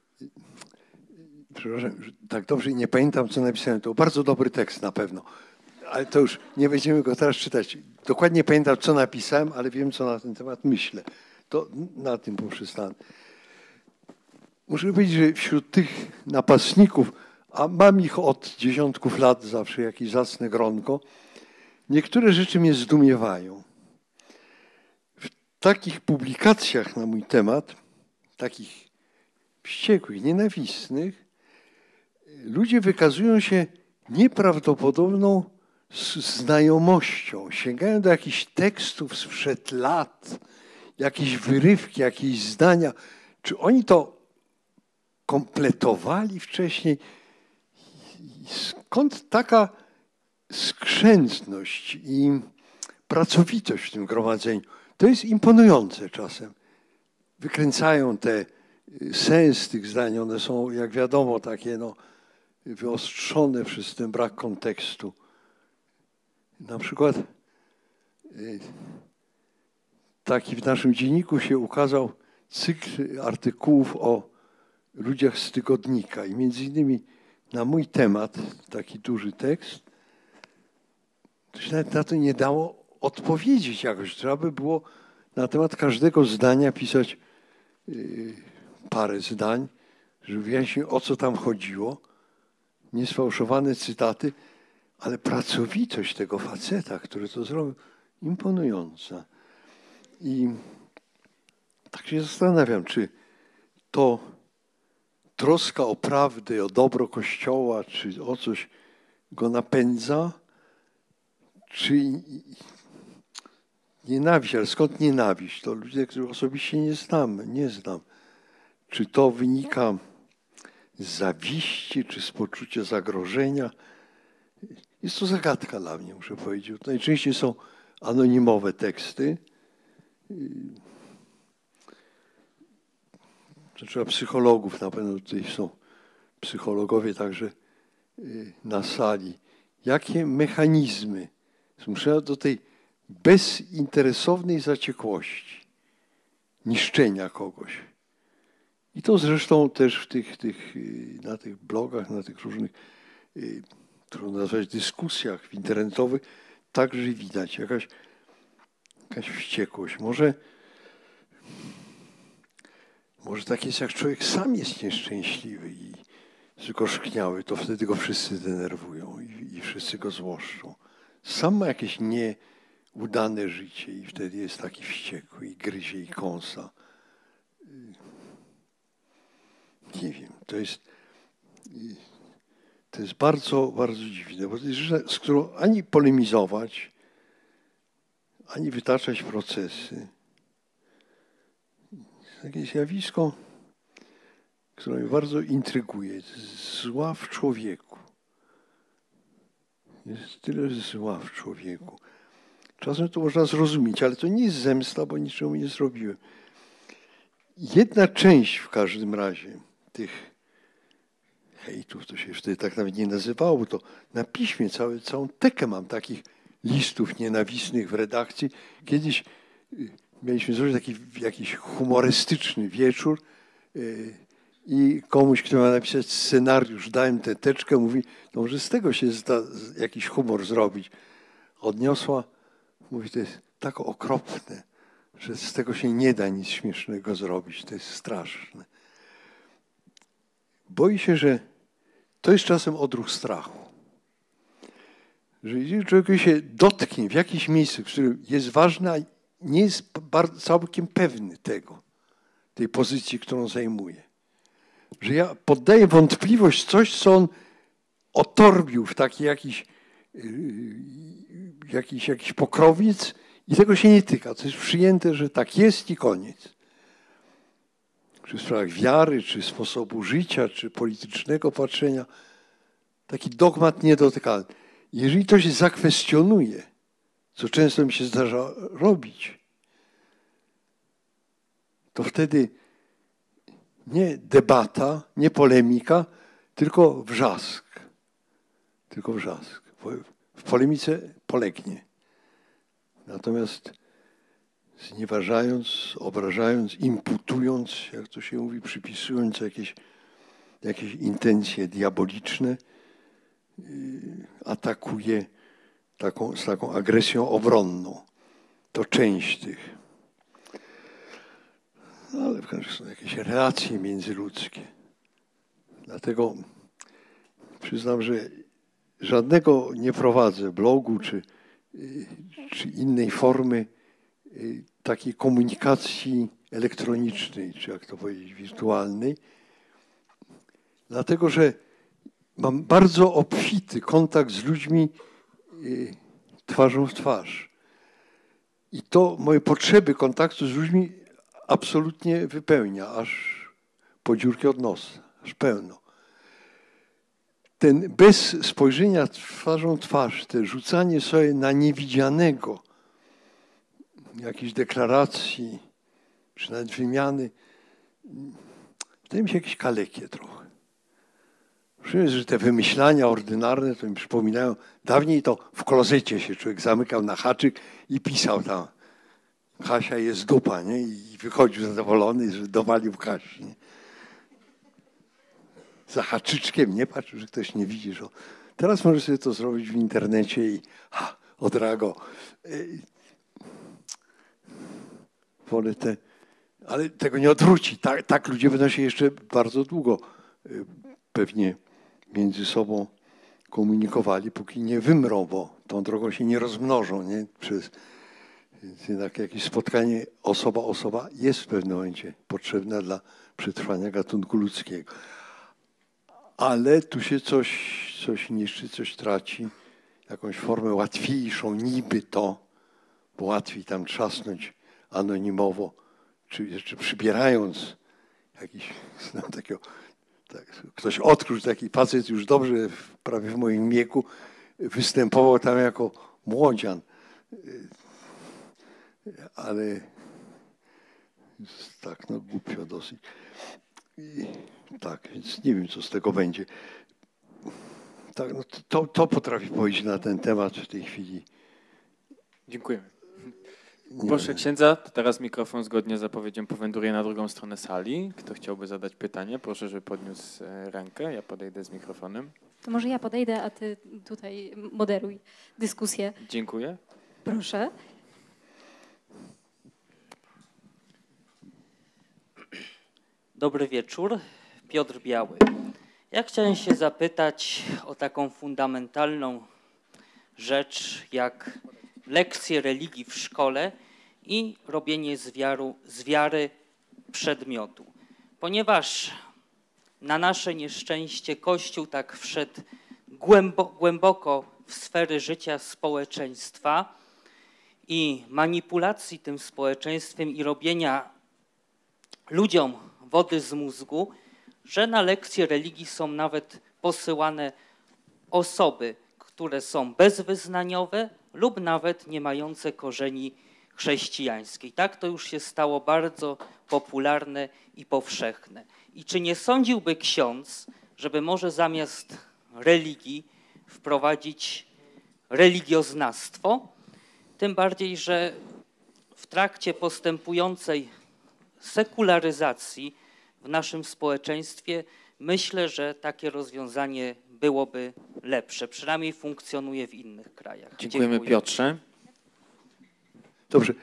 Przepraszam, tak dobrze nie pamiętam, co napisałem. To bardzo dobry tekst na pewno, ale to już nie będziemy go teraz czytać. Dokładnie pamiętam, co napisałem, ale wiem, co na ten temat myślę. To na tym poprzestanę. Muszę powiedzieć, że wśród tych napastników, a mam ich od dziesiątków lat zawsze jakieś zacne gronko, niektóre rzeczy mnie zdumiewają. W takich publikacjach na mój temat, takich wściekłych, nienawistnych, ludzie wykazują się nieprawdopodobną znajomością. Sięgają do jakichś tekstów sprzed lat, jakieś wyrywki, jakieś zdania. Czy oni to kompletowali wcześniej? Skąd taka skrzętność i pracowitość w tym gromadzeniu? To jest imponujące czasem. wykręcają sens tych zdań. One są, jak wiadomo, takie wyostrzone przez ten brak kontekstu. Na przykład taki w naszym dzienniku się ukazał cykl artykułów o ludziach z tygodnika i między innymi na mój temat, taki duży tekst, to się nawet na to nie dało odpowiedzieć jakoś. Trzeba by było na temat każdego zdania pisać parę zdań, żeby wyjaśnić, o co tam chodziło. Niesfałszowane cytaty, ale pracowitość tego faceta, który to zrobił, imponująca. I tak się zastanawiam, czy to troska o prawdę, o dobro Kościoła, czy o coś go napędza, czy nienawiść, ale skąd nienawiść? To ludzie, których osobiście nie znam. Czy to wynika z zawiści, czy z poczucia zagrożenia? Jest to zagadka dla mnie, muszę powiedzieć. Najczęściej są anonimowe teksty. To trzeba psychologów, na pewno tutaj są psychologowie także na sali. Jakie mechanizmy zmuszają do tej bezinteresownej zaciekłości, niszczenia kogoś? I to zresztą też na tych blogach, na tych różnych, trudno nazwać, dyskusjach internetowych także widać jakaś wściekłość. Może tak jest, jak człowiek sam jest nieszczęśliwy i zgorzkniały, to wtedy go wszyscy denerwują i wszyscy go złoszczą. Sam ma jakieś nieudane życie i wtedy jest taki wściekły i gryzie i kąsa. Nie wiem, to jest bardzo, bardzo dziwne, bo to jest rzecz, z którą ani polemizować, ani wytaczać procesy. Takie zjawisko, które mnie bardzo intryguje. Jest zła w człowieku. Jest tyle zła w człowieku. Czasem to można zrozumieć, ale to nie jest zemsta, bo niczemu nie zrobiłem. Jedna część w każdym razie tych hejtów, to się wtedy tak nawet nie nazywało, to na piśmie całą tekę mam takich listów nienawistnych w redakcji. Kiedyś mieliśmy zrobić taki jakiś humorystyczny wieczór i komuś, kto ma napisać scenariusz, dałem tę teczkę, mówi, no może z tego się jakiś humor zrobić. Odniosła, mówi, to jest tak okropne, że z tego się nie da nic śmiesznego zrobić. To jest straszne. Boję się, że to jest czasem odruch strachu. Że jeżeli człowiek się dotknie w jakimś miejscu, w którym jest ważne, a nie jest całkiem pewny tej pozycji, którą zajmuje. Że ja poddaję wątpliwość coś, co on otorbił w taki jakiś pokrowiec i tego się nie tyka. To jest przyjęte, że tak jest i koniec. Czy w sprawach wiary, czy sposobu życia, czy politycznego patrzenia. Taki dogmat niedotykalny. Jeżeli to się zakwestionuje, co często mi się zdarza robić, to wtedy nie debata, nie polemika, tylko wrzask. Tylko wrzask. W polemice polegnie. Natomiast znieważając, obrażając, imputując, jak to się mówi, przypisując jakieś intencje diaboliczne, atakuje z taką agresją obronną. To część tych. No, ale w końcu są jakieś relacje międzyludzkie. Dlatego przyznam, że żadnego nie prowadzę blogu czy innej formy takiej komunikacji elektronicznej, czy jak to powiedzieć, wirtualnej. Dlatego, że mam bardzo obfity kontakt z ludźmi twarzą w twarz. I to moje potrzeby kontaktu z ludźmi absolutnie wypełnia, aż po dziurki od nosa, aż pełno. Ten bez spojrzenia twarzą w twarz, te rzucanie sobie na niewidzianego jakiejś deklaracji, czy nawet wymiany, wydaje mi się jakieś kalekie trochę. Przyjemnie, że te wymyślania ordynarne to mi przypominają, dawniej to w klozecie się człowiek zamykał na haczyk i pisał tam Kasia jest dupa, nie? I wychodził zadowolony, że dowalił Kasi. Nie? Za haczyczkiem, nie patrzył, że ktoś nie widzi. Że... Teraz możesz sobie to zrobić w internecie i od rago. Wolę te... Ale tego nie odwróci. Tak ludzie będą się jeszcze bardzo długo pewnie między sobą komunikowali, póki nie wymrą, bo tą drogą się nie rozmnożą. Nie? Więc jednak jakieś spotkanie osoba jest w pewnym momencie potrzebne dla przetrwania gatunku ludzkiego. Ale tu się coś niszczy, coś traci, jakąś formę łatwiejszą niby to, bo łatwiej tam trzasnąć anonimowo, czy jeszcze przybierając jakiś, znam takiego, tak, ktoś odkrył, że taki facet już dobrze, prawie w moim wieku, występował tam jako młodzian. Ale tak, no głupio dosyć. Tak, więc nie wiem, co z tego będzie. Tak, no to potrafi powiedzieć na ten temat w tej chwili. Dziękujemy. Proszę księdza, to teraz mikrofon zgodnie z zapowiedzią powędruje na drugą stronę sali. Kto chciałby zadać pytanie, proszę, żeby podniósł rękę. Ja podejdę z mikrofonem. To może ja podejdę, a ty tutaj moderuj dyskusję. Dziękuję. Proszę. Dobry wieczór, Piotr Biały. Ja chciałem się zapytać o taką fundamentalną rzecz jak lekcje religii w szkole i robienie z wiary przedmiotu. Ponieważ na nasze nieszczęście Kościół tak wszedł głęboko w sfery życia społeczeństwa i manipulacji tym społeczeństwem i robienia ludziom wody z mózgu, że na lekcje religii są nawet posyłane osoby, które są bezwyznaniowe lub nawet nie mające korzeni chrześcijańskiej. Tak to już się stało bardzo popularne i powszechne. I czy nie sądziłby ksiądz, żeby może zamiast religii wprowadzić religioznawstwo? Tym bardziej, że w trakcie postępującej sekularyzacji w naszym społeczeństwie myślę, że takie rozwiązanie byłoby lepsze. Przynajmniej funkcjonuje w innych krajach. Dziękujemy, Piotrze. Dobrze.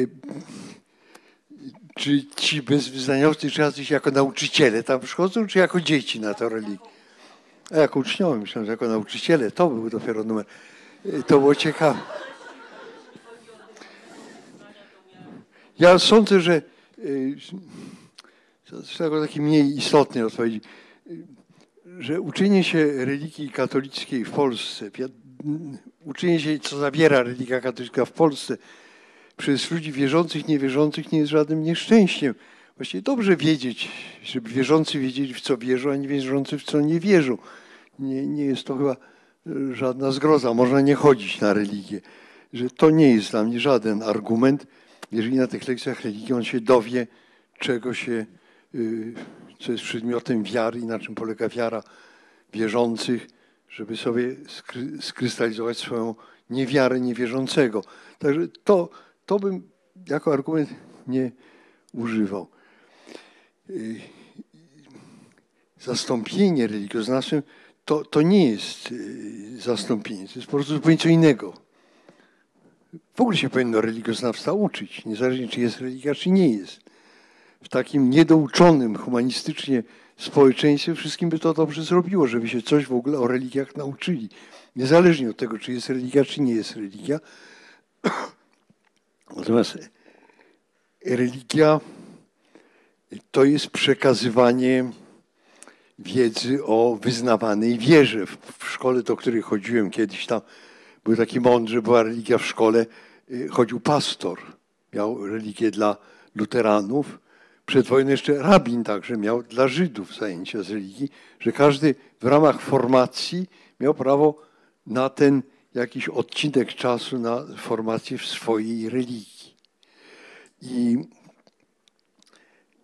Czy ci bezwyznaniowcy jacyś jako nauczyciele tam przychodzą, czy jako dzieci na tę religię? A jako uczniowie, myślałem, że jako nauczyciele. To był dopiero numer. To było ciekawe. Ja sądzę, że to taki mniej istotnej odpowiedzi, że uczenie się religii katolickiej w Polsce, uczenie się, co zawiera religia katolicka w Polsce, przez ludzi wierzących, niewierzących nie jest żadnym nieszczęściem. Właściwie dobrze wiedzieć, żeby wierzący wiedzieli, w co wierzą, a niewierzący w co nie wierzą. Nie jest to chyba żadna zgroza. Można nie chodzić na religię. Że to nie jest dla mnie żaden argument, jeżeli na tych lekcjach religii on się dowie, co jest przedmiotem wiary i na czym polega wiara wierzących, żeby sobie skrystalizować swoją niewiarę niewierzącego. Także to bym jako argument nie używał. Zastąpienie religioznawstwem to nie jest zastąpienie, to jest po prostu zupełnie co innego. W ogóle się powinno religioznawstwa uczyć, niezależnie czy jest religia, czy nie jest. W takim niedouczonym humanistycznie społeczeństwie wszystkim by to dobrze zrobiło, żeby się coś w ogóle o religiach nauczyli. Niezależnie od tego, czy jest religia, czy nie jest religia. Natomiast religia to jest przekazywanie wiedzy o wyznawanej wierze. W szkole, do której chodziłem kiedyś, tam był taki mądry, była religia w szkole, chodził pastor, miał religię dla luteranów. Przed wojną jeszcze rabin także miał dla Żydów zajęcia z religii, że każdy w ramach formacji miał prawo na ten jakiś odcinek czasu na formację w swojej religii. I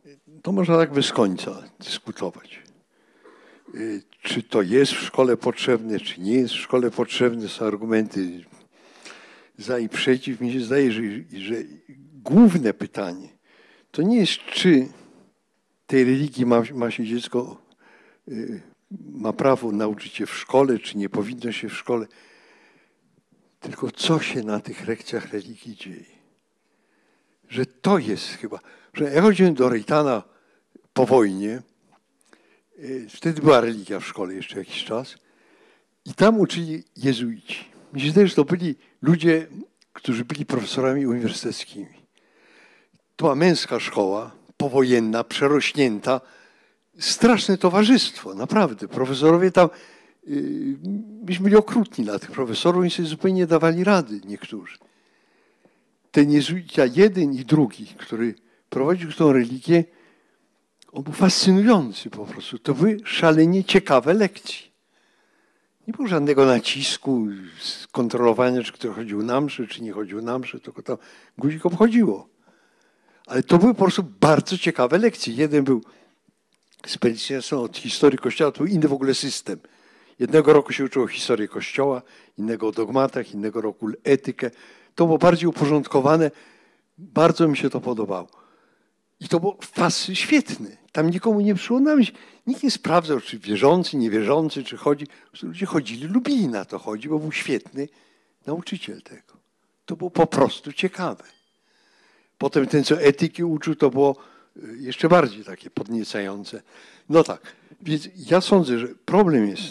To można tak bez końca dyskutować. Czy to jest w szkole potrzebne, czy nie jest w szkole potrzebne, są argumenty za i przeciw. Mi się zdaje, że główne pytanie to nie jest, czy tej religii ma się dziecko, ma prawo nauczyć się w szkole, czy nie powinno się w szkole, tylko co się na tych lekcjach religii dzieje. Że to jest chyba, że ja chodziłem do Rejtana po wojnie, wtedy była religia w szkole jeszcze jakiś czas i tam uczyli jezuici. Mi się zdaje, że to byli ludzie, którzy byli profesorami uniwersyteckimi. To była męska szkoła, powojenna, przerośnięta, straszne towarzystwo, naprawdę. Profesorowie tam, myśmy byli okrutni dla tych profesorów i sobie zupełnie nie dawali rady niektórzy. Ten jezuita jeden i drugi, który prowadził tą religię, on był fascynujący po prostu. To były szalenie ciekawe lekcje. Nie było żadnego nacisku, kontrolowania, czy ktoś chodził na mszy, czy nie chodził na mszy, tylko tam guzik obchodziło. Ale to były po prostu bardzo ciekawe lekcje. Jeden był specjalistą od historii Kościoła, to był inny w ogóle system. Jednego roku się uczyło historię Kościoła, innego o dogmatach, innego roku etykę. To było bardziej uporządkowane. Bardzo mi się to podobało. I to było świetne. Tam nikomu nie przyszło na myśl. Nikt nie sprawdzał, czy wierzący, niewierzący, czy chodzi. Ludzie chodzili, lubili na to chodzić, bo był świetny nauczyciel tego. To było po prostu ciekawe. Potem ten, co etyki uczył, to było jeszcze bardziej takie podniecające. No tak, więc ja sądzę, że problem jest,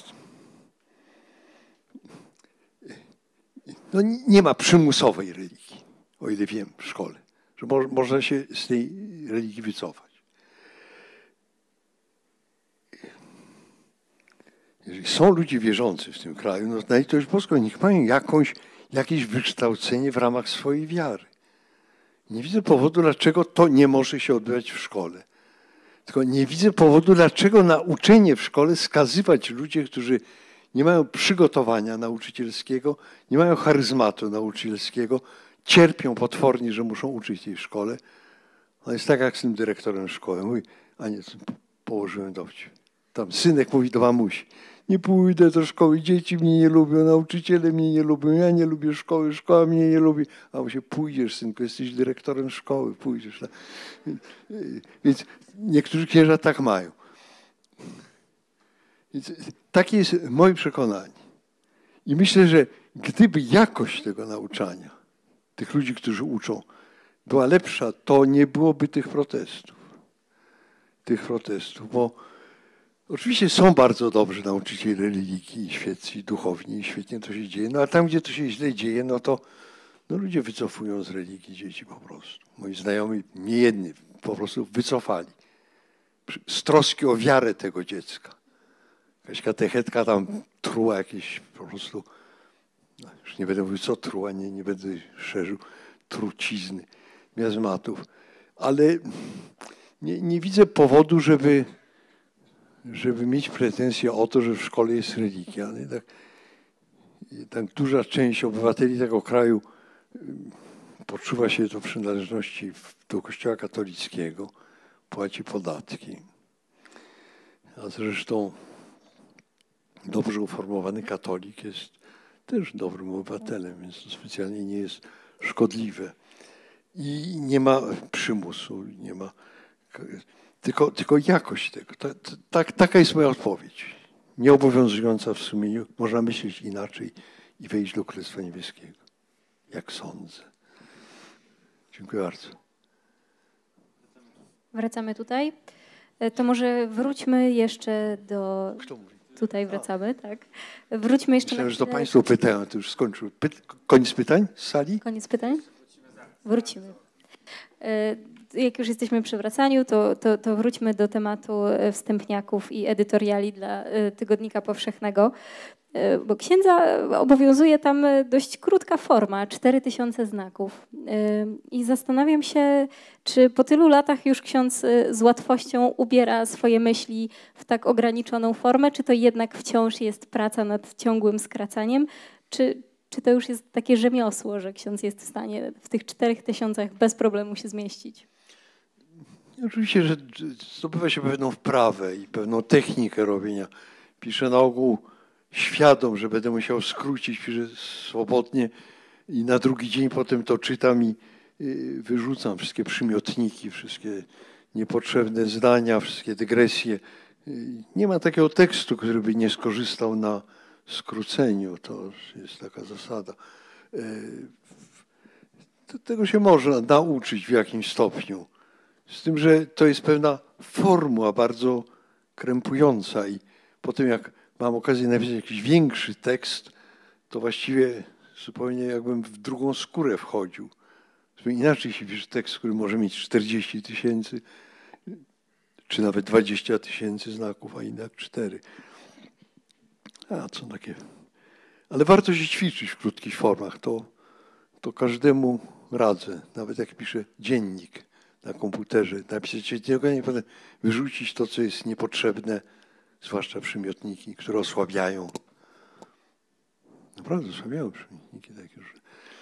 no nie ma przymusowej religii, o ile wiem, w szkole, że można się z tej religii wycofać. Jeżeli są ludzie wierzący w tym kraju, no na litość boską, niech mają jakieś wykształcenie w ramach swojej wiary. Nie widzę powodu, dlaczego to nie może się odbywać w szkole. Tylko nie widzę powodu, dlaczego nauczenie w szkole skazywać ludzie, którzy nie mają przygotowania nauczycielskiego, nie mają charyzmatu nauczycielskiego, cierpią potwornie, że muszą uczyć tej szkole. No jest tak jak z tym dyrektorem szkoły. Mówi, a nie, położyłem dowcip. Tam synek mówi do mamusi, nie pójdę do szkoły, dzieci mnie nie lubią, nauczyciele mnie nie lubią, ja nie lubię szkoły, szkoła mnie nie lubi. A on się, pójdziesz, synku, jesteś dyrektorem szkoły, pójdziesz. Więc niektórzy księża tak mają. Więc takie jest moje przekonanie. I myślę, że gdyby jakość tego nauczania, tych ludzi, którzy uczą, była lepsza, to nie byłoby tych protestów. Bo oczywiście są bardzo dobrzy nauczyciele religii, świeccy, duchowni, świetnie to się dzieje, no a tam, gdzie to się źle dzieje, no to ludzie wycofują z religii dzieci po prostu. Moi znajomi, niejedni, po prostu wycofali. Z troski o wiarę tego dziecka. Jakaś katechetka tam truła jakieś po prostu, no już nie będę mówił co truła, nie będę szerzył trucizny, miazmatów, ale nie widzę powodu, żeby mieć pretensje o to, że w szkole jest religia. Ale tak duża część obywateli tego kraju poczuwa się do przynależności do Kościoła katolickiego, płaci podatki. A zresztą dobrze uformowany katolik jest też dobrym obywatelem, więc to specjalnie nie jest szkodliwe. I nie ma przymusu, nie ma... Tylko jakość tego. Taka jest moja odpowiedź. Nieobowiązująca w sumieniu. Można myśleć inaczej i wejść do Królestwa Niebieskiego. Jak sądzę. Dziękuję bardzo. Wracamy tutaj. To może wróćmy jeszcze do... Kto mówi? Tutaj wracamy, tak. Wróćmy jeszcze Myślałem, na że to chwilę. Państwo pytają, to już skończył. Koniec pytań z sali? Koniec pytań? Wrócimy. Jak już jesteśmy przy wracaniu, to wróćmy do tematu wstępniaków i edytoriali dla Tygodnika Powszechnego, bo księdza obowiązuje tam dość krótka forma, 4000 znaków. I zastanawiam się, czy po tylu latach już ksiądz z łatwością ubiera swoje myśli w tak ograniczoną formę, czy to jednak wciąż jest praca nad ciągłym skracaniem, czy to już jest takie rzemiosło, że ksiądz jest w stanie w tych 4000 bez problemu się zmieścić? Oczywiście, że zdobywa się pewną wprawę i pewną technikę robienia. Piszę na ogół świadom, że będę musiał skrócić, piszę swobodnie i na drugi dzień potem to czytam i wyrzucam wszystkie przymiotniki, wszystkie niepotrzebne zdania, wszystkie dygresje. Nie ma takiego tekstu, który by nie skorzystał na skróceniu. To jest taka zasada. Tego się można nauczyć w jakimś stopniu. Z tym, że to jest pewna formuła bardzo krępująca i potem jak mam okazję napisać jakiś większy tekst, to właściwie zupełnie jakbym w drugą skórę wchodził. Inaczej się pisze tekst, który może mieć 40 000, czy nawet 20 000 znaków, a innych 4. A co takie. Ale warto się ćwiczyć w krótkich formach. To każdemu radzę. Nawet jak piszę dziennik na komputerze, napisać jednego i potem wyrzucić to, co jest niepotrzebne, zwłaszcza przymiotniki, które osłabiają. Naprawdę osłabiają przymiotniki takie, że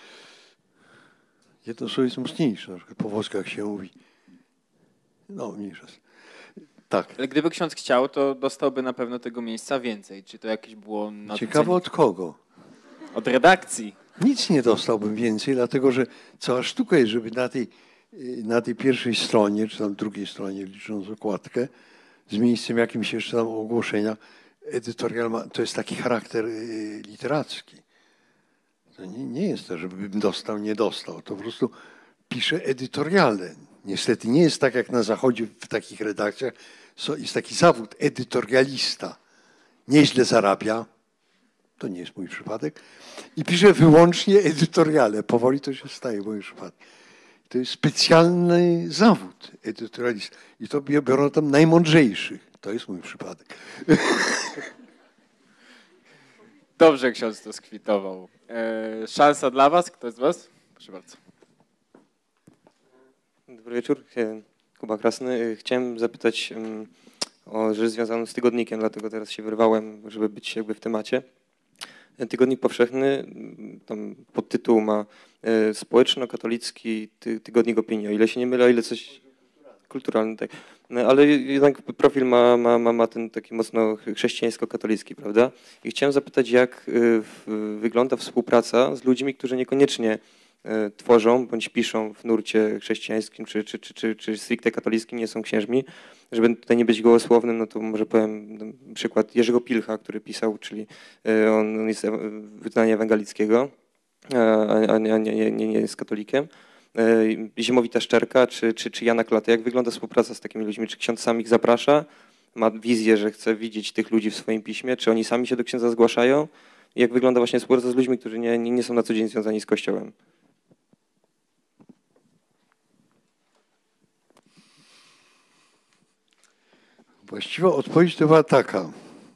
jedno słowo jest mocniejsze, na przykład po włoskach się mówi. No, mniejsza. Tak. Ale gdyby ksiądz chciał, to dostałby na pewno tego miejsca więcej. Czy to jakieś było... Ciekawe od kogo? Od redakcji. Nic nie dostałbym więcej, dlatego że cała sztuka jest, żeby na tej pierwszej stronie, czy tam drugiej stronie, licząc okładkę, z miejscem jakimś jeszcze tam ogłoszenia, edytorial to jest taki charakter literacki. To nie jest to, żebym dostał, nie dostał. To po prostu piszę edytoriale. Niestety nie jest tak jak na zachodzie w takich redakcjach. Jest taki zawód edytorialista. Nieźle zarabia. To nie jest mój przypadek. I piszę wyłącznie edytoriale. Powoli to się staje moim przypadkiem. To jest specjalny zawód edytorialista. I to biorą tam najmądrzejszych. To jest mój przypadek. Dobrze ksiądz to skwitował. Szansa dla was? Ktoś z was? Proszę bardzo. Dobry wieczór. Kuba Krasny. Chciałem zapytać o rzecz związaną z tygodnikiem, dlatego teraz się wyrwałem, żeby być jakby w temacie. Tygodnik Powszechny, tam podtytuł ma Społeczno-katolicki tygodnik opinii. O ile się nie mylę, o ile coś kulturalny, tak. No, ale jednak profil ma ten taki mocno chrześcijańsko-katolicki, prawda? I chciałem zapytać, jak wygląda współpraca z ludźmi, którzy niekoniecznie tworzą bądź piszą w nurcie chrześcijańskim czy stricte katolickim, nie są księżmi. Żeby tutaj nie być gołosłownym, no to może powiem przykład Jerzego Pilcha, który pisał, czyli on jest wyznania ewangelickiego, a nie jest katolikiem. Ziemowita Szczerka czy Jana Klatę. Jak wygląda współpraca z takimi ludźmi? Czy ksiądz sam ich zaprasza? Ma wizję, że chce widzieć tych ludzi w swoim piśmie? Czy oni sami się do księdza zgłaszają? Jak wygląda właśnie współpraca z ludźmi, którzy nie są na co dzień związani z Kościołem? Właściwa odpowiedź to była taka.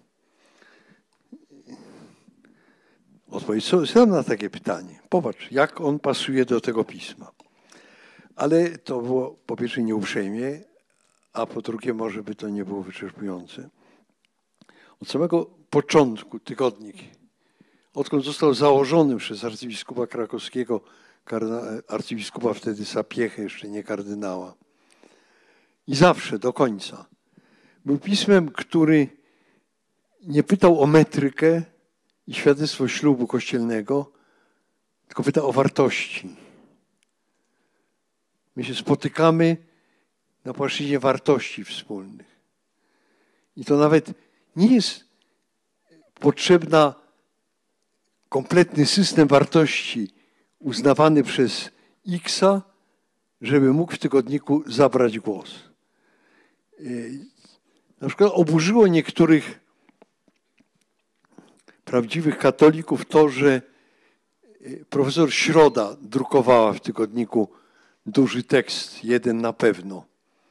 Odpowiedź sam na takie pytanie. Popatrz, jak on pasuje do tego pisma. Ale to było po pierwsze nieuprzejmie, a po drugie może by to nie było wyczerpujące. Od samego początku tygodnik, odkąd został założony przez arcybiskupa krakowskiego, arcybiskupa wtedy Sapiechę, jeszcze nie kardynała, i zawsze do końca był pismem, który nie pytał o metrykę i świadectwo ślubu kościelnego, tylko pytał o wartości. My się spotykamy na płaszczyźnie wartości wspólnych. I to nawet nie jest potrzebna kompletny system wartości uznawany przez X-a, żeby mógł w tygodniku zabrać głos. Na przykład oburzyło niektórych prawdziwych katolików to, że profesor Środa drukowała w tygodniku duży tekst, jeden na pewno.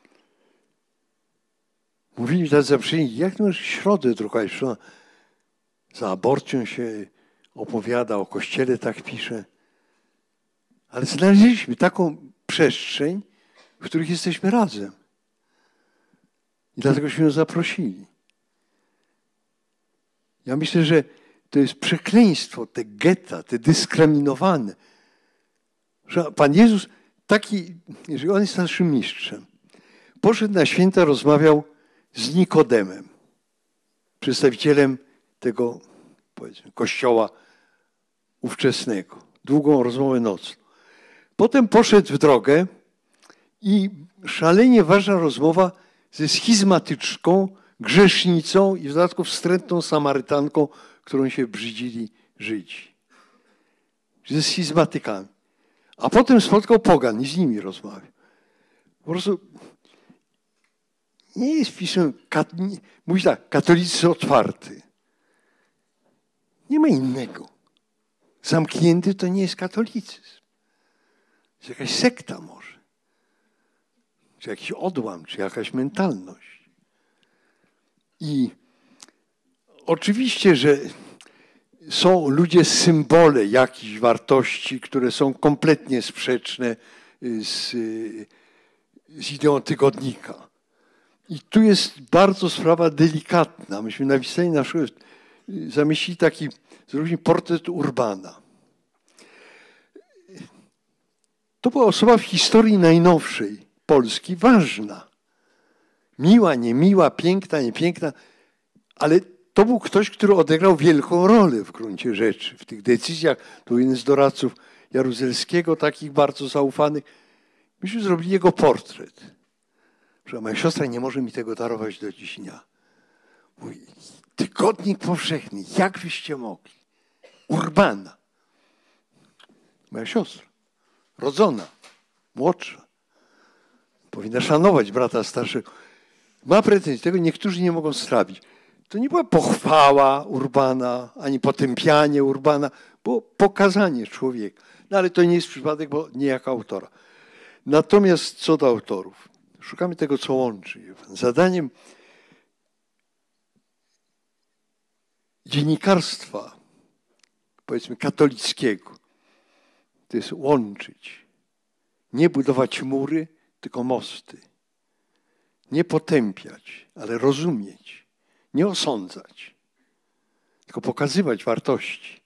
Mówili tacy zaprzyjeni, jak ty możesz Środę drukować? Za aborcją się opowiada, o Kościele tak pisze. Ale znaleźliśmy taką przestrzeń, w których jesteśmy razem. I dlategośmy ją zaprosili. Ja myślę, że to jest przekleństwo, te getta, te dyskryminowane. Że Pan Jezus taki, jeżeli On jest naszym mistrzem, poszedł na święta, rozmawiał z Nikodemem, przedstawicielem tego, powiedzmy, kościoła ówczesnego. Długą rozmowę nocną. Potem poszedł w drogę i szalenie ważna rozmowa ze schizmatyczką, grzesznicą i w dodatku wstrętną Samarytanką, którą się brzydzili Żydzi. Ze schizmatykami. A potem spotkał pogan i z nimi rozmawiał. Po prostu nie jest pismem, mówi tak, katolicyzm otwarty. Nie ma innego. Zamknięty to nie jest katolicyzm. To jest jakaś sekta może. Czy jakiś odłam, czy jakaś mentalność. I oczywiście, że są ludzie symbole jakichś wartości, które są kompletnie sprzeczne z ideą tygodnika. I tu jest bardzo sprawa delikatna. Myśmy napisali na przykład, zamieścili taki portret Urbana. To była osoba w historii najnowszej Polski ważna. Miła, niemiła, piękna, niepiękna, ale to był ktoś, który odegrał wielką rolę w gruncie rzeczy. W tych decyzjach, to był jeden z doradców Jaruzelskiego, takich bardzo zaufanych. Myśmy zrobili jego portret. Moja siostra nie może mi tego darować do dziś dnia. Mówi, tygodnik powszechny, jak wyście mogli? Urbana. Moja siostra, rodzona, młodsza. Powinna szanować brata starszego. Ma pretensje, tego niektórzy nie mogą strawić. To nie była pochwała Urbana, ani potępianie Urbana, było pokazanie człowieka. No ale to nie jest przypadek, bo nie jako autora. Natomiast co do autorów, szukamy tego, co łączy. Zadaniem dziennikarstwa, powiedzmy katolickiego, to jest łączyć. Nie budować mury, tylko mosty. Nie potępiać, ale rozumieć. Nie osądzać, tylko pokazywać wartości.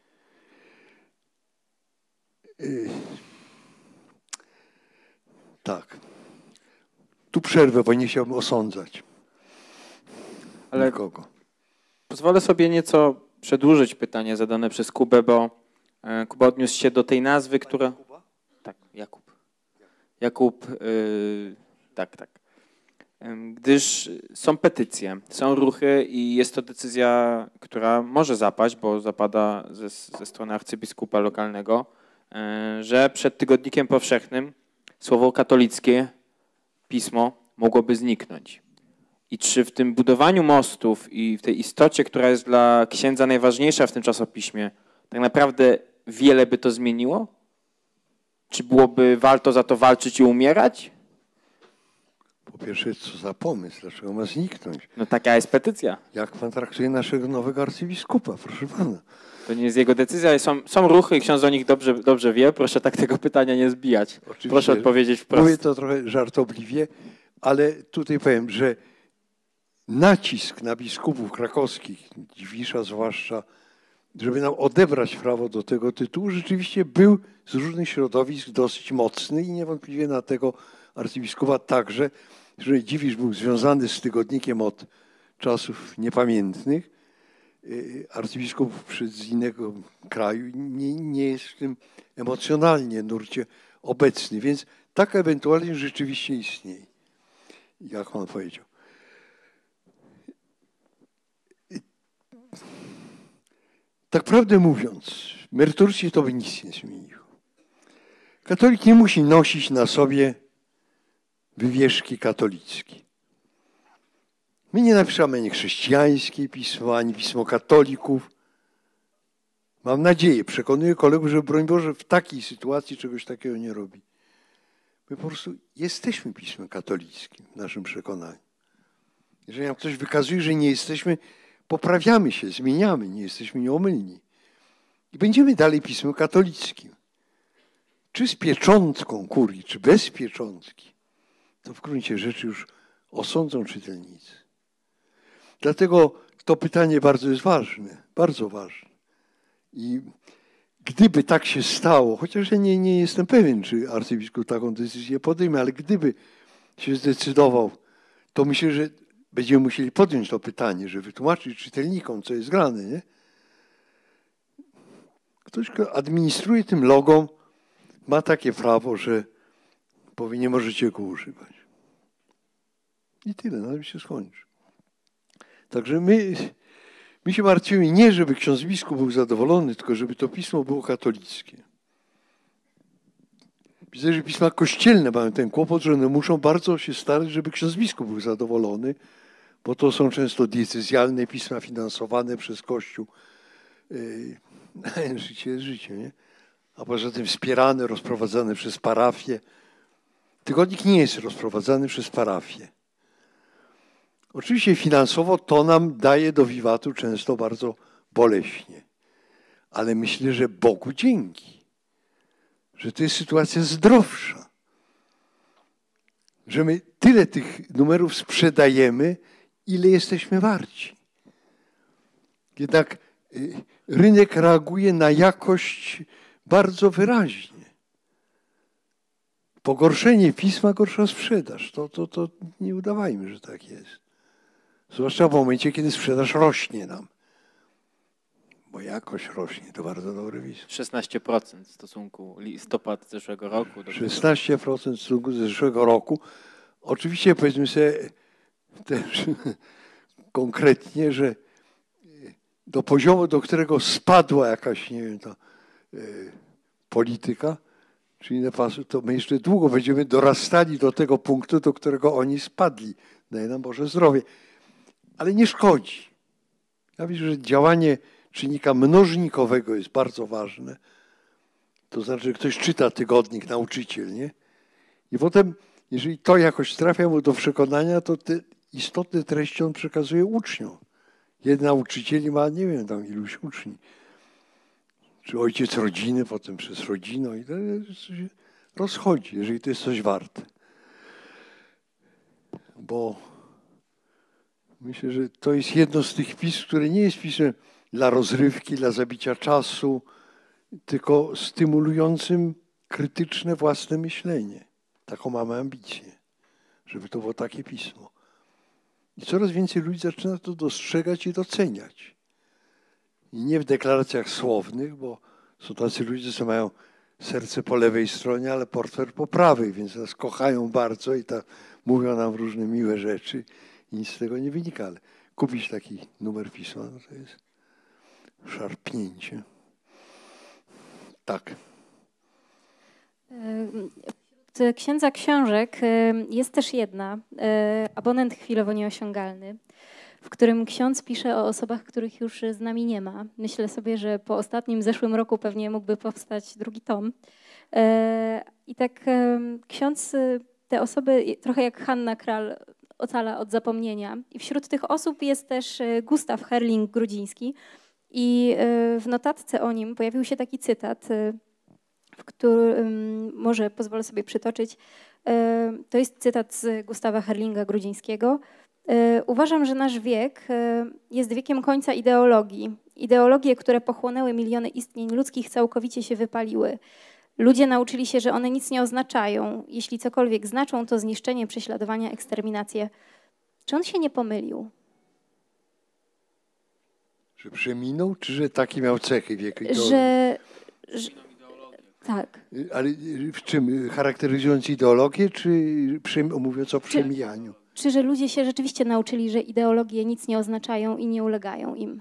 Tak. Tu przerwę, bo nie chciałbym osądzać Ale nikogo. pozwolę sobie nieco przedłużyć pytanie zadane przez Kubę, bo Kuba odniósł się do tej nazwy, która... Tak, Jakub. Jakub, tak. Gdyż są petycje, są ruchy i jest to decyzja, która może zapaść, bo zapada ze strony arcybiskupa lokalnego, że przed tygodnikiem powszechnym słowo katolickie, pismo mogłoby zniknąć. I czy w tym budowaniu mostów i w tej istocie, która jest dla księdza najważniejsza w tym czasopiśmie, tak naprawdę wiele by to zmieniło? Czy byłoby warto za to walczyć i umierać? Po pierwsze, co za pomysł? Dlaczego ma zniknąć? No taka jest petycja. Jak pan traktuje naszego nowego arcybiskupa, proszę pana? To nie jest jego decyzja. Są ruchy i ksiądz o nich dobrze wie. Proszę tak tego pytania nie zbijać. Oczywiście, proszę odpowiedzieć wprost. Mówię to trochę żartobliwie, ale tutaj powiem, że nacisk na biskupów krakowskich, Dziwisza zwłaszcza, żeby nam odebrać prawo do tego tytułu, rzeczywiście był z różnych środowisk dosyć mocny i niewątpliwie na tego arcybiskupa także, że Dziwisz był związany z tygodnikiem od czasów niepamiętnych. Arcybiskup z innego kraju nie jest w tym emocjonalnie nurcie obecny, więc taka ewentualność rzeczywiście istnieje, jak on powiedział. Tak prawdę mówiąc, merytorycznie to by nic nie zmieniło. Katolik nie musi nosić na sobie wywieszki katolickie. My nie napiszemy ani chrześcijańskie pismo, ani pismo katolików. Mam nadzieję, przekonuję kolegów, że broń Boże w takiej sytuacji czegoś takiego nie robi. My po prostu jesteśmy pismem katolickim w naszym przekonaniu. Jeżeli nam ktoś wykazuje, że nie jesteśmy, poprawiamy się, zmieniamy, nie jesteśmy nieomylni. I będziemy dalej pismem katolickim. Czy z pieczątką kurii, czy bez pieczątki, to w gruncie rzeczy już osądzą czytelnicy. Dlatego to pytanie bardzo jest ważne, bardzo ważne. I gdyby tak się stało, chociaż ja nie jestem pewien, czy arcybiskup taką decyzję podejmie, ale gdyby się zdecydował, to myślę, że będziemy musieli podjąć to pytanie, żeby wytłumaczyć czytelnikom, co jest grane, nie? Ktoś, kto administruje tym logo, ma takie prawo, że powie, nie możecie go używać. I tyle, na tym się skończy. Także my się martwimy nie, żeby ksiądz biskup był zadowolony, tylko żeby to pismo było katolickie. Widzę, że pisma kościelne mają ten kłopot, że one muszą bardzo się starać, żeby ksiądz biskup był zadowolony, bo to są często diecezjalne pisma finansowane przez Kościół. Życie jest życie, nie? A poza tym wspierane, rozprowadzane przez parafię. Tygodnik nie jest rozprowadzany przez parafię. Oczywiście finansowo to nam daje do wiwatu często bardzo boleśnie. Ale myślę, że Bogu dzięki, że to jest sytuacja zdrowsza. Że my tyle tych numerów sprzedajemy, ile jesteśmy warci. Jednak rynek reaguje na jakość bardzo wyraźnie. Pogorszenie pisma, gorsza sprzedaż. To nie udawajmy, że tak jest. Zwłaszcza w momencie, kiedy sprzedaż rośnie nam. Bo jakość rośnie, to bardzo dobre pismo. 16% w stosunku listopad zeszłego roku. 16% w stosunku do zeszłego roku. Oczywiście powiedzmy sobie też konkretnie, że do poziomu, do którego spadła jakaś, nie wiem, ta polityka, czyli to my jeszcze długo będziemy dorastali do tego punktu, do którego oni spadli. Daj nam Boże zdrowie. Ale nie szkodzi. Ja widzę, że działanie czynnika mnożnikowego jest bardzo ważne. To znaczy, że ktoś czyta tygodnik, nauczyciel, nie? I potem, jeżeli to jakoś trafia mu do przekonania, to te istotne treści on przekazuje uczniom. Jeden nauczyciel ma, nie wiem, tam iluś uczni. Czy ojciec rodziny, potem przez rodzinę. I to się rozchodzi, jeżeli to jest coś warte. Bo myślę, że to jest jedno z tych pism, które nie jest pismem dla rozrywki, dla zabicia czasu, tylko stymulującym krytyczne własne myślenie. Taką mamy ambicję, żeby to było takie pismo. I coraz więcej ludzi zaczyna to dostrzegać i doceniać. I nie w deklaracjach słownych, bo są tacy ludzie, co mają serce po lewej stronie, ale portfel po prawej, więc nas kochają bardzo i tak mówią nam różne miłe rzeczy i nic z tego nie wynika. Ale kupić taki numer pisma, no to jest szarpnięcie. Tak. Wśród księdza książek jest też jedna, abonent chwilowo nieosiągalny, w którym ksiądz pisze o osobach, których już z nami nie ma. Myślę sobie, że po ostatnim zeszłym roku pewnie mógłby powstać drugi tom. I tak ksiądz te osoby, trochę jak Hanna Kral, ocala od zapomnienia. I wśród tych osób jest też Gustaw Herling-Grudziński. I w notatce o nim pojawił się taki cytat, w którym może pozwolę sobie przytoczyć. To jest cytat z Gustawa Herlinga-Grudzińskiego. Uważam, że nasz wiek jest wiekiem końca ideologii. Ideologie, które pochłonęły miliony istnień ludzkich, całkowicie się wypaliły. Ludzie nauczyli się, że one nic nie oznaczają. Jeśli cokolwiek znaczą, to zniszczenie, prześladowania, eksterminację. Czy on się nie pomylił? Że przeminął, czy że takie miał cechy wiek ideologii? Że tak. Ale w czym? Charakteryzując ideologię, czy mówiąc o przemijaniu? Czy że ludzie się rzeczywiście nauczyli, że ideologie nic nie oznaczają i nie ulegają im?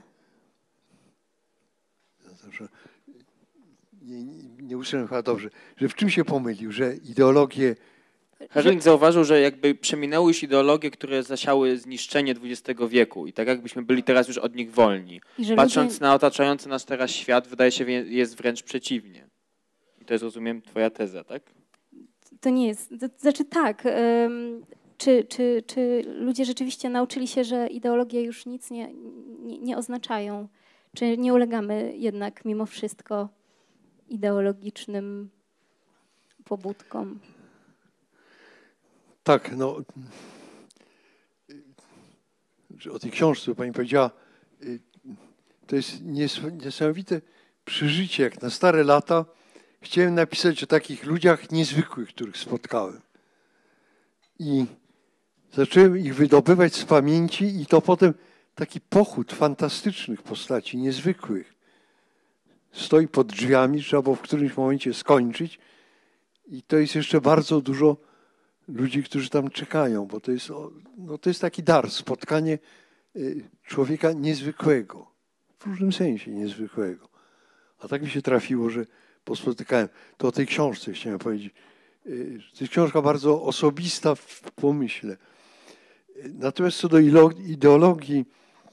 Nie usłyszałem chyba dobrze. Że w czym się pomylił? Że ideologie... Herling zauważył, że jakby przeminęły już ideologie, które zasiały zniszczenie XX wieku i tak jakbyśmy byli teraz już od nich wolni. Patrząc na otaczający nas teraz świat, wydaje się, jest wręcz przeciwnie. I to jest, rozumiem, twoja teza, tak? To nie jest. To znaczy tak. Czy ludzie rzeczywiście nauczyli się, że ideologie już nic nie oznaczają? Czy nie ulegamy jednak mimo wszystko ideologicznym pobudkom? Tak, no. O tej książce pani powiedziała, to jest niesamowite przeżycie. Jak na stare lata chciałem napisać o takich ludziach niezwykłych, których spotkałem. I zacząłem ich wydobywać z pamięci i to potem taki pochód fantastycznych postaci, niezwykłych. Stoi pod drzwiami, trzeba było w którymś momencie skończyć i to jest jeszcze bardzo dużo ludzi, którzy tam czekają, bo to jest taki dar, spotkanie człowieka niezwykłego, w różnym sensie niezwykłego. A tak mi się trafiło, że pospotykałem, to o tej książce chciałem powiedzieć. To jest książka bardzo osobista w pomyśle. Natomiast co do ideologii,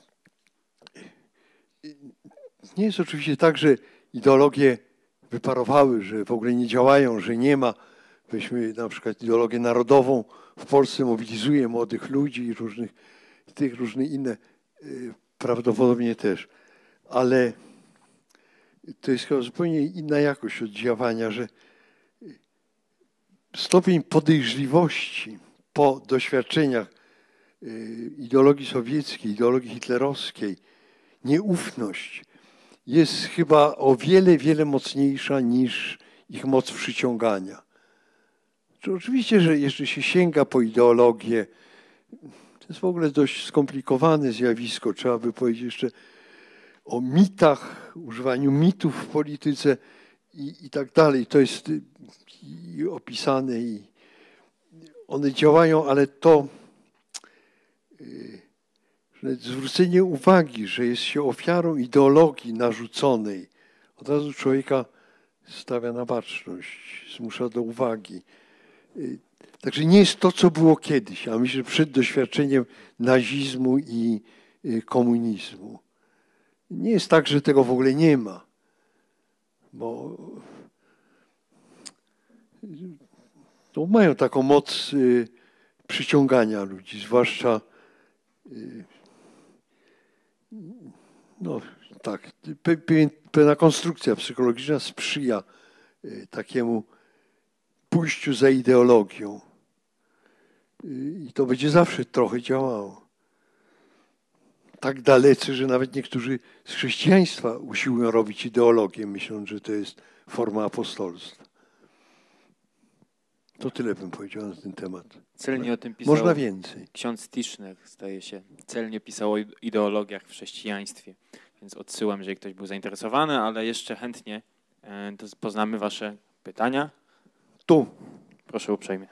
nie jest oczywiście tak, że ideologie wyparowały, że w ogóle nie działają, że nie ma. Weźmy na przykład ideologię narodową. W Polsce mobilizuje młodych ludzi i różne inne prawdopodobnie też. Ale to jest chyba zupełnie inna jakość oddziaływania, że stopień podejrzliwości po doświadczeniach ideologii sowieckiej, ideologii hitlerowskiej, nieufność jest chyba o wiele, wiele mocniejsza niż ich moc przyciągania. Oczywiście, że jeszcze się sięga po ideologię, to jest w ogóle dość skomplikowane zjawisko. Trzeba by powiedzieć jeszcze o mitach, używaniu mitów w polityce i tak dalej. To jest i opisane i one działają, ale to zwrócenie uwagi, że jest się ofiarą ideologii narzuconej, od razu człowieka stawia na baczność, zmusza do uwagi. Także nie jest to, co było kiedyś, a myślę, że przed doświadczeniem nazizmu i komunizmu. Nie jest tak, że tego w ogóle nie ma, bo to mają taką moc przyciągania ludzi, zwłaszcza no tak, pewna konstrukcja psychologiczna sprzyja takiemu pójściu za ideologią. I to będzie zawsze trochę działało. Tak dalece, że nawet niektórzy z chrześcijaństwa usiłują robić ideologię, myśląc, że to jest forma apostolstwa. To tyle bym powiedział na ten temat. Celnie o tym pisał Można więcej. ksiądz Tischner, zdaje się. Celnie pisał o ideologiach w chrześcijaństwie. Więc odsyłam, jeżeli ktoś był zainteresowany, ale jeszcze chętnie poznamy wasze pytania. Tu. Proszę uprzejmie.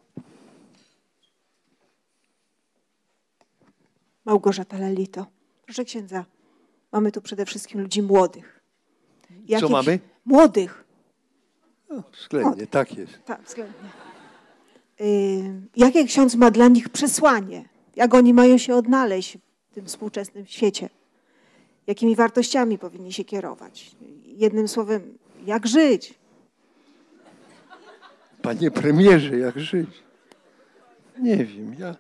Małgorzata Lelito. Proszę księdza, mamy tu przede wszystkim ludzi młodych. Co mamy? Młodych. No, względnie, tak jest. Tak, względnie. Jakie ksiądz ma dla nich przesłanie? Jak oni mają się odnaleźć w tym współczesnym świecie? Jakimi wartościami powinni się kierować? Jednym słowem, jak żyć? Panie premierze, jak żyć? Nie wiem, ja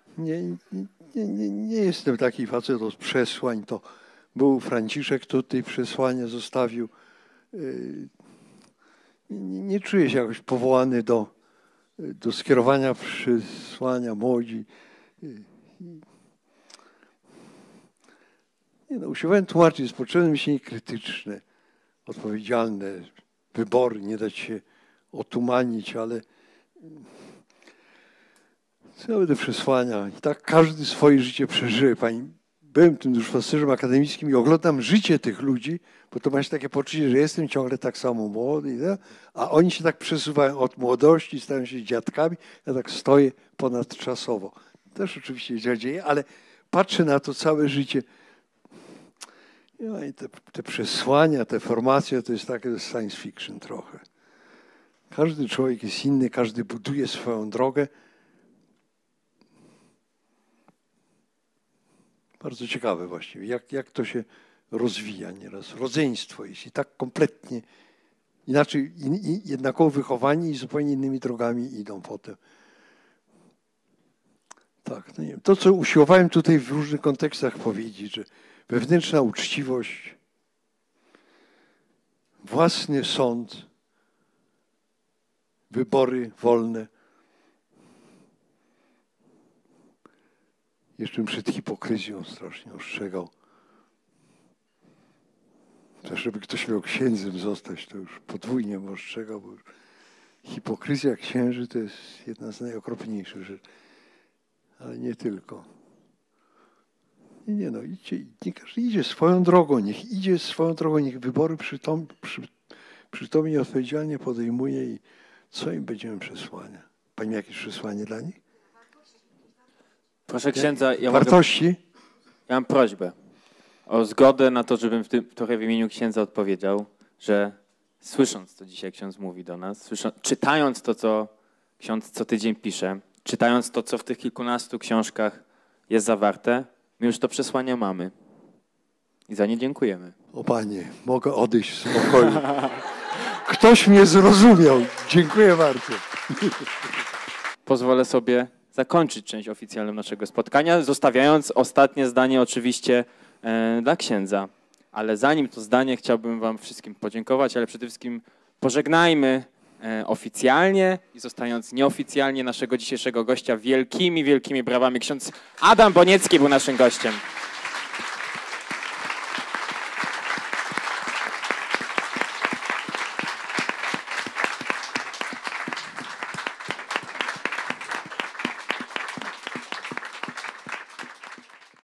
nie jestem taki facet od przesłań. To był Franciszek, tutaj przesłania zostawił. Nie czuję się jakoś powołany do skierowania przesłania młodzi. Nie no, usiłowałem tłumaczyć, jest potrzebne myślenie krytyczne, odpowiedzialne, wybory, nie dać się otumanić, ale co ja będę przesłania? I tak każdy swoje życie przeżyje. Byłem tym duszpasterzem akademickim i oglądam życie tych ludzi, bo to masz takie poczucie, że jestem ciągle tak samo młody, nie? A oni się tak przesuwają od młodości, stają się dziadkami. Ja tak stoję ponadczasowo. Też oczywiście się dzieje, ale patrzę na to całe życie. No i te przesłania, te formacje to jest takie science fiction trochę. Każdy człowiek jest inny, każdy buduje swoją drogę. Bardzo ciekawe właściwie, jak to się rozwija nieraz. Rodzeństwo jest i tak kompletnie inaczej, jednakowo wychowani i zupełnie innymi drogami idą potem. Tak, no nie wiem. To, co usiłowałem tutaj w różnych kontekstach powiedzieć, że wewnętrzna uczciwość, własny sąd, wybory wolne. Jeszcze przed hipokryzją strasznie ostrzegał. Też żeby ktoś miał księdzem zostać, to już podwójnie ostrzegał, bo hipokryzja księży to jest jedna z najokropniejszych rzeczy. Ale nie tylko. Nie no, niech każdy idzie swoją drogą, niech wybory przytomnie i odpowiedzialnie podejmuje i co im będziemy przesłania. Pani ma jakieś przesłanie dla nich? Proszę księdza, Wartości? Ja mam prośbę o zgodę na to, żebym trochę w imieniu księdza odpowiedział, że słysząc, co dzisiaj ksiądz mówi do nas, czytając to, co ksiądz co tydzień pisze, czytając to, co w tych kilkunastu książkach jest zawarte, my już to przesłanie mamy. I za nie dziękujemy. O Panie, mogę odejść w spokoju. Ktoś mnie zrozumiał. Dziękuję bardzo. Pozwolę sobie zakończyć część oficjalną naszego spotkania, zostawiając ostatnie zdanie oczywiście dla księdza. Ale zanim to zdanie chciałbym wam wszystkim podziękować, ale przede wszystkim pożegnajmy oficjalnie i zostając nieoficjalnie naszego dzisiejszego gościa wielkimi, wielkimi brawami. Ksiądz Adam Boniecki był naszym gościem.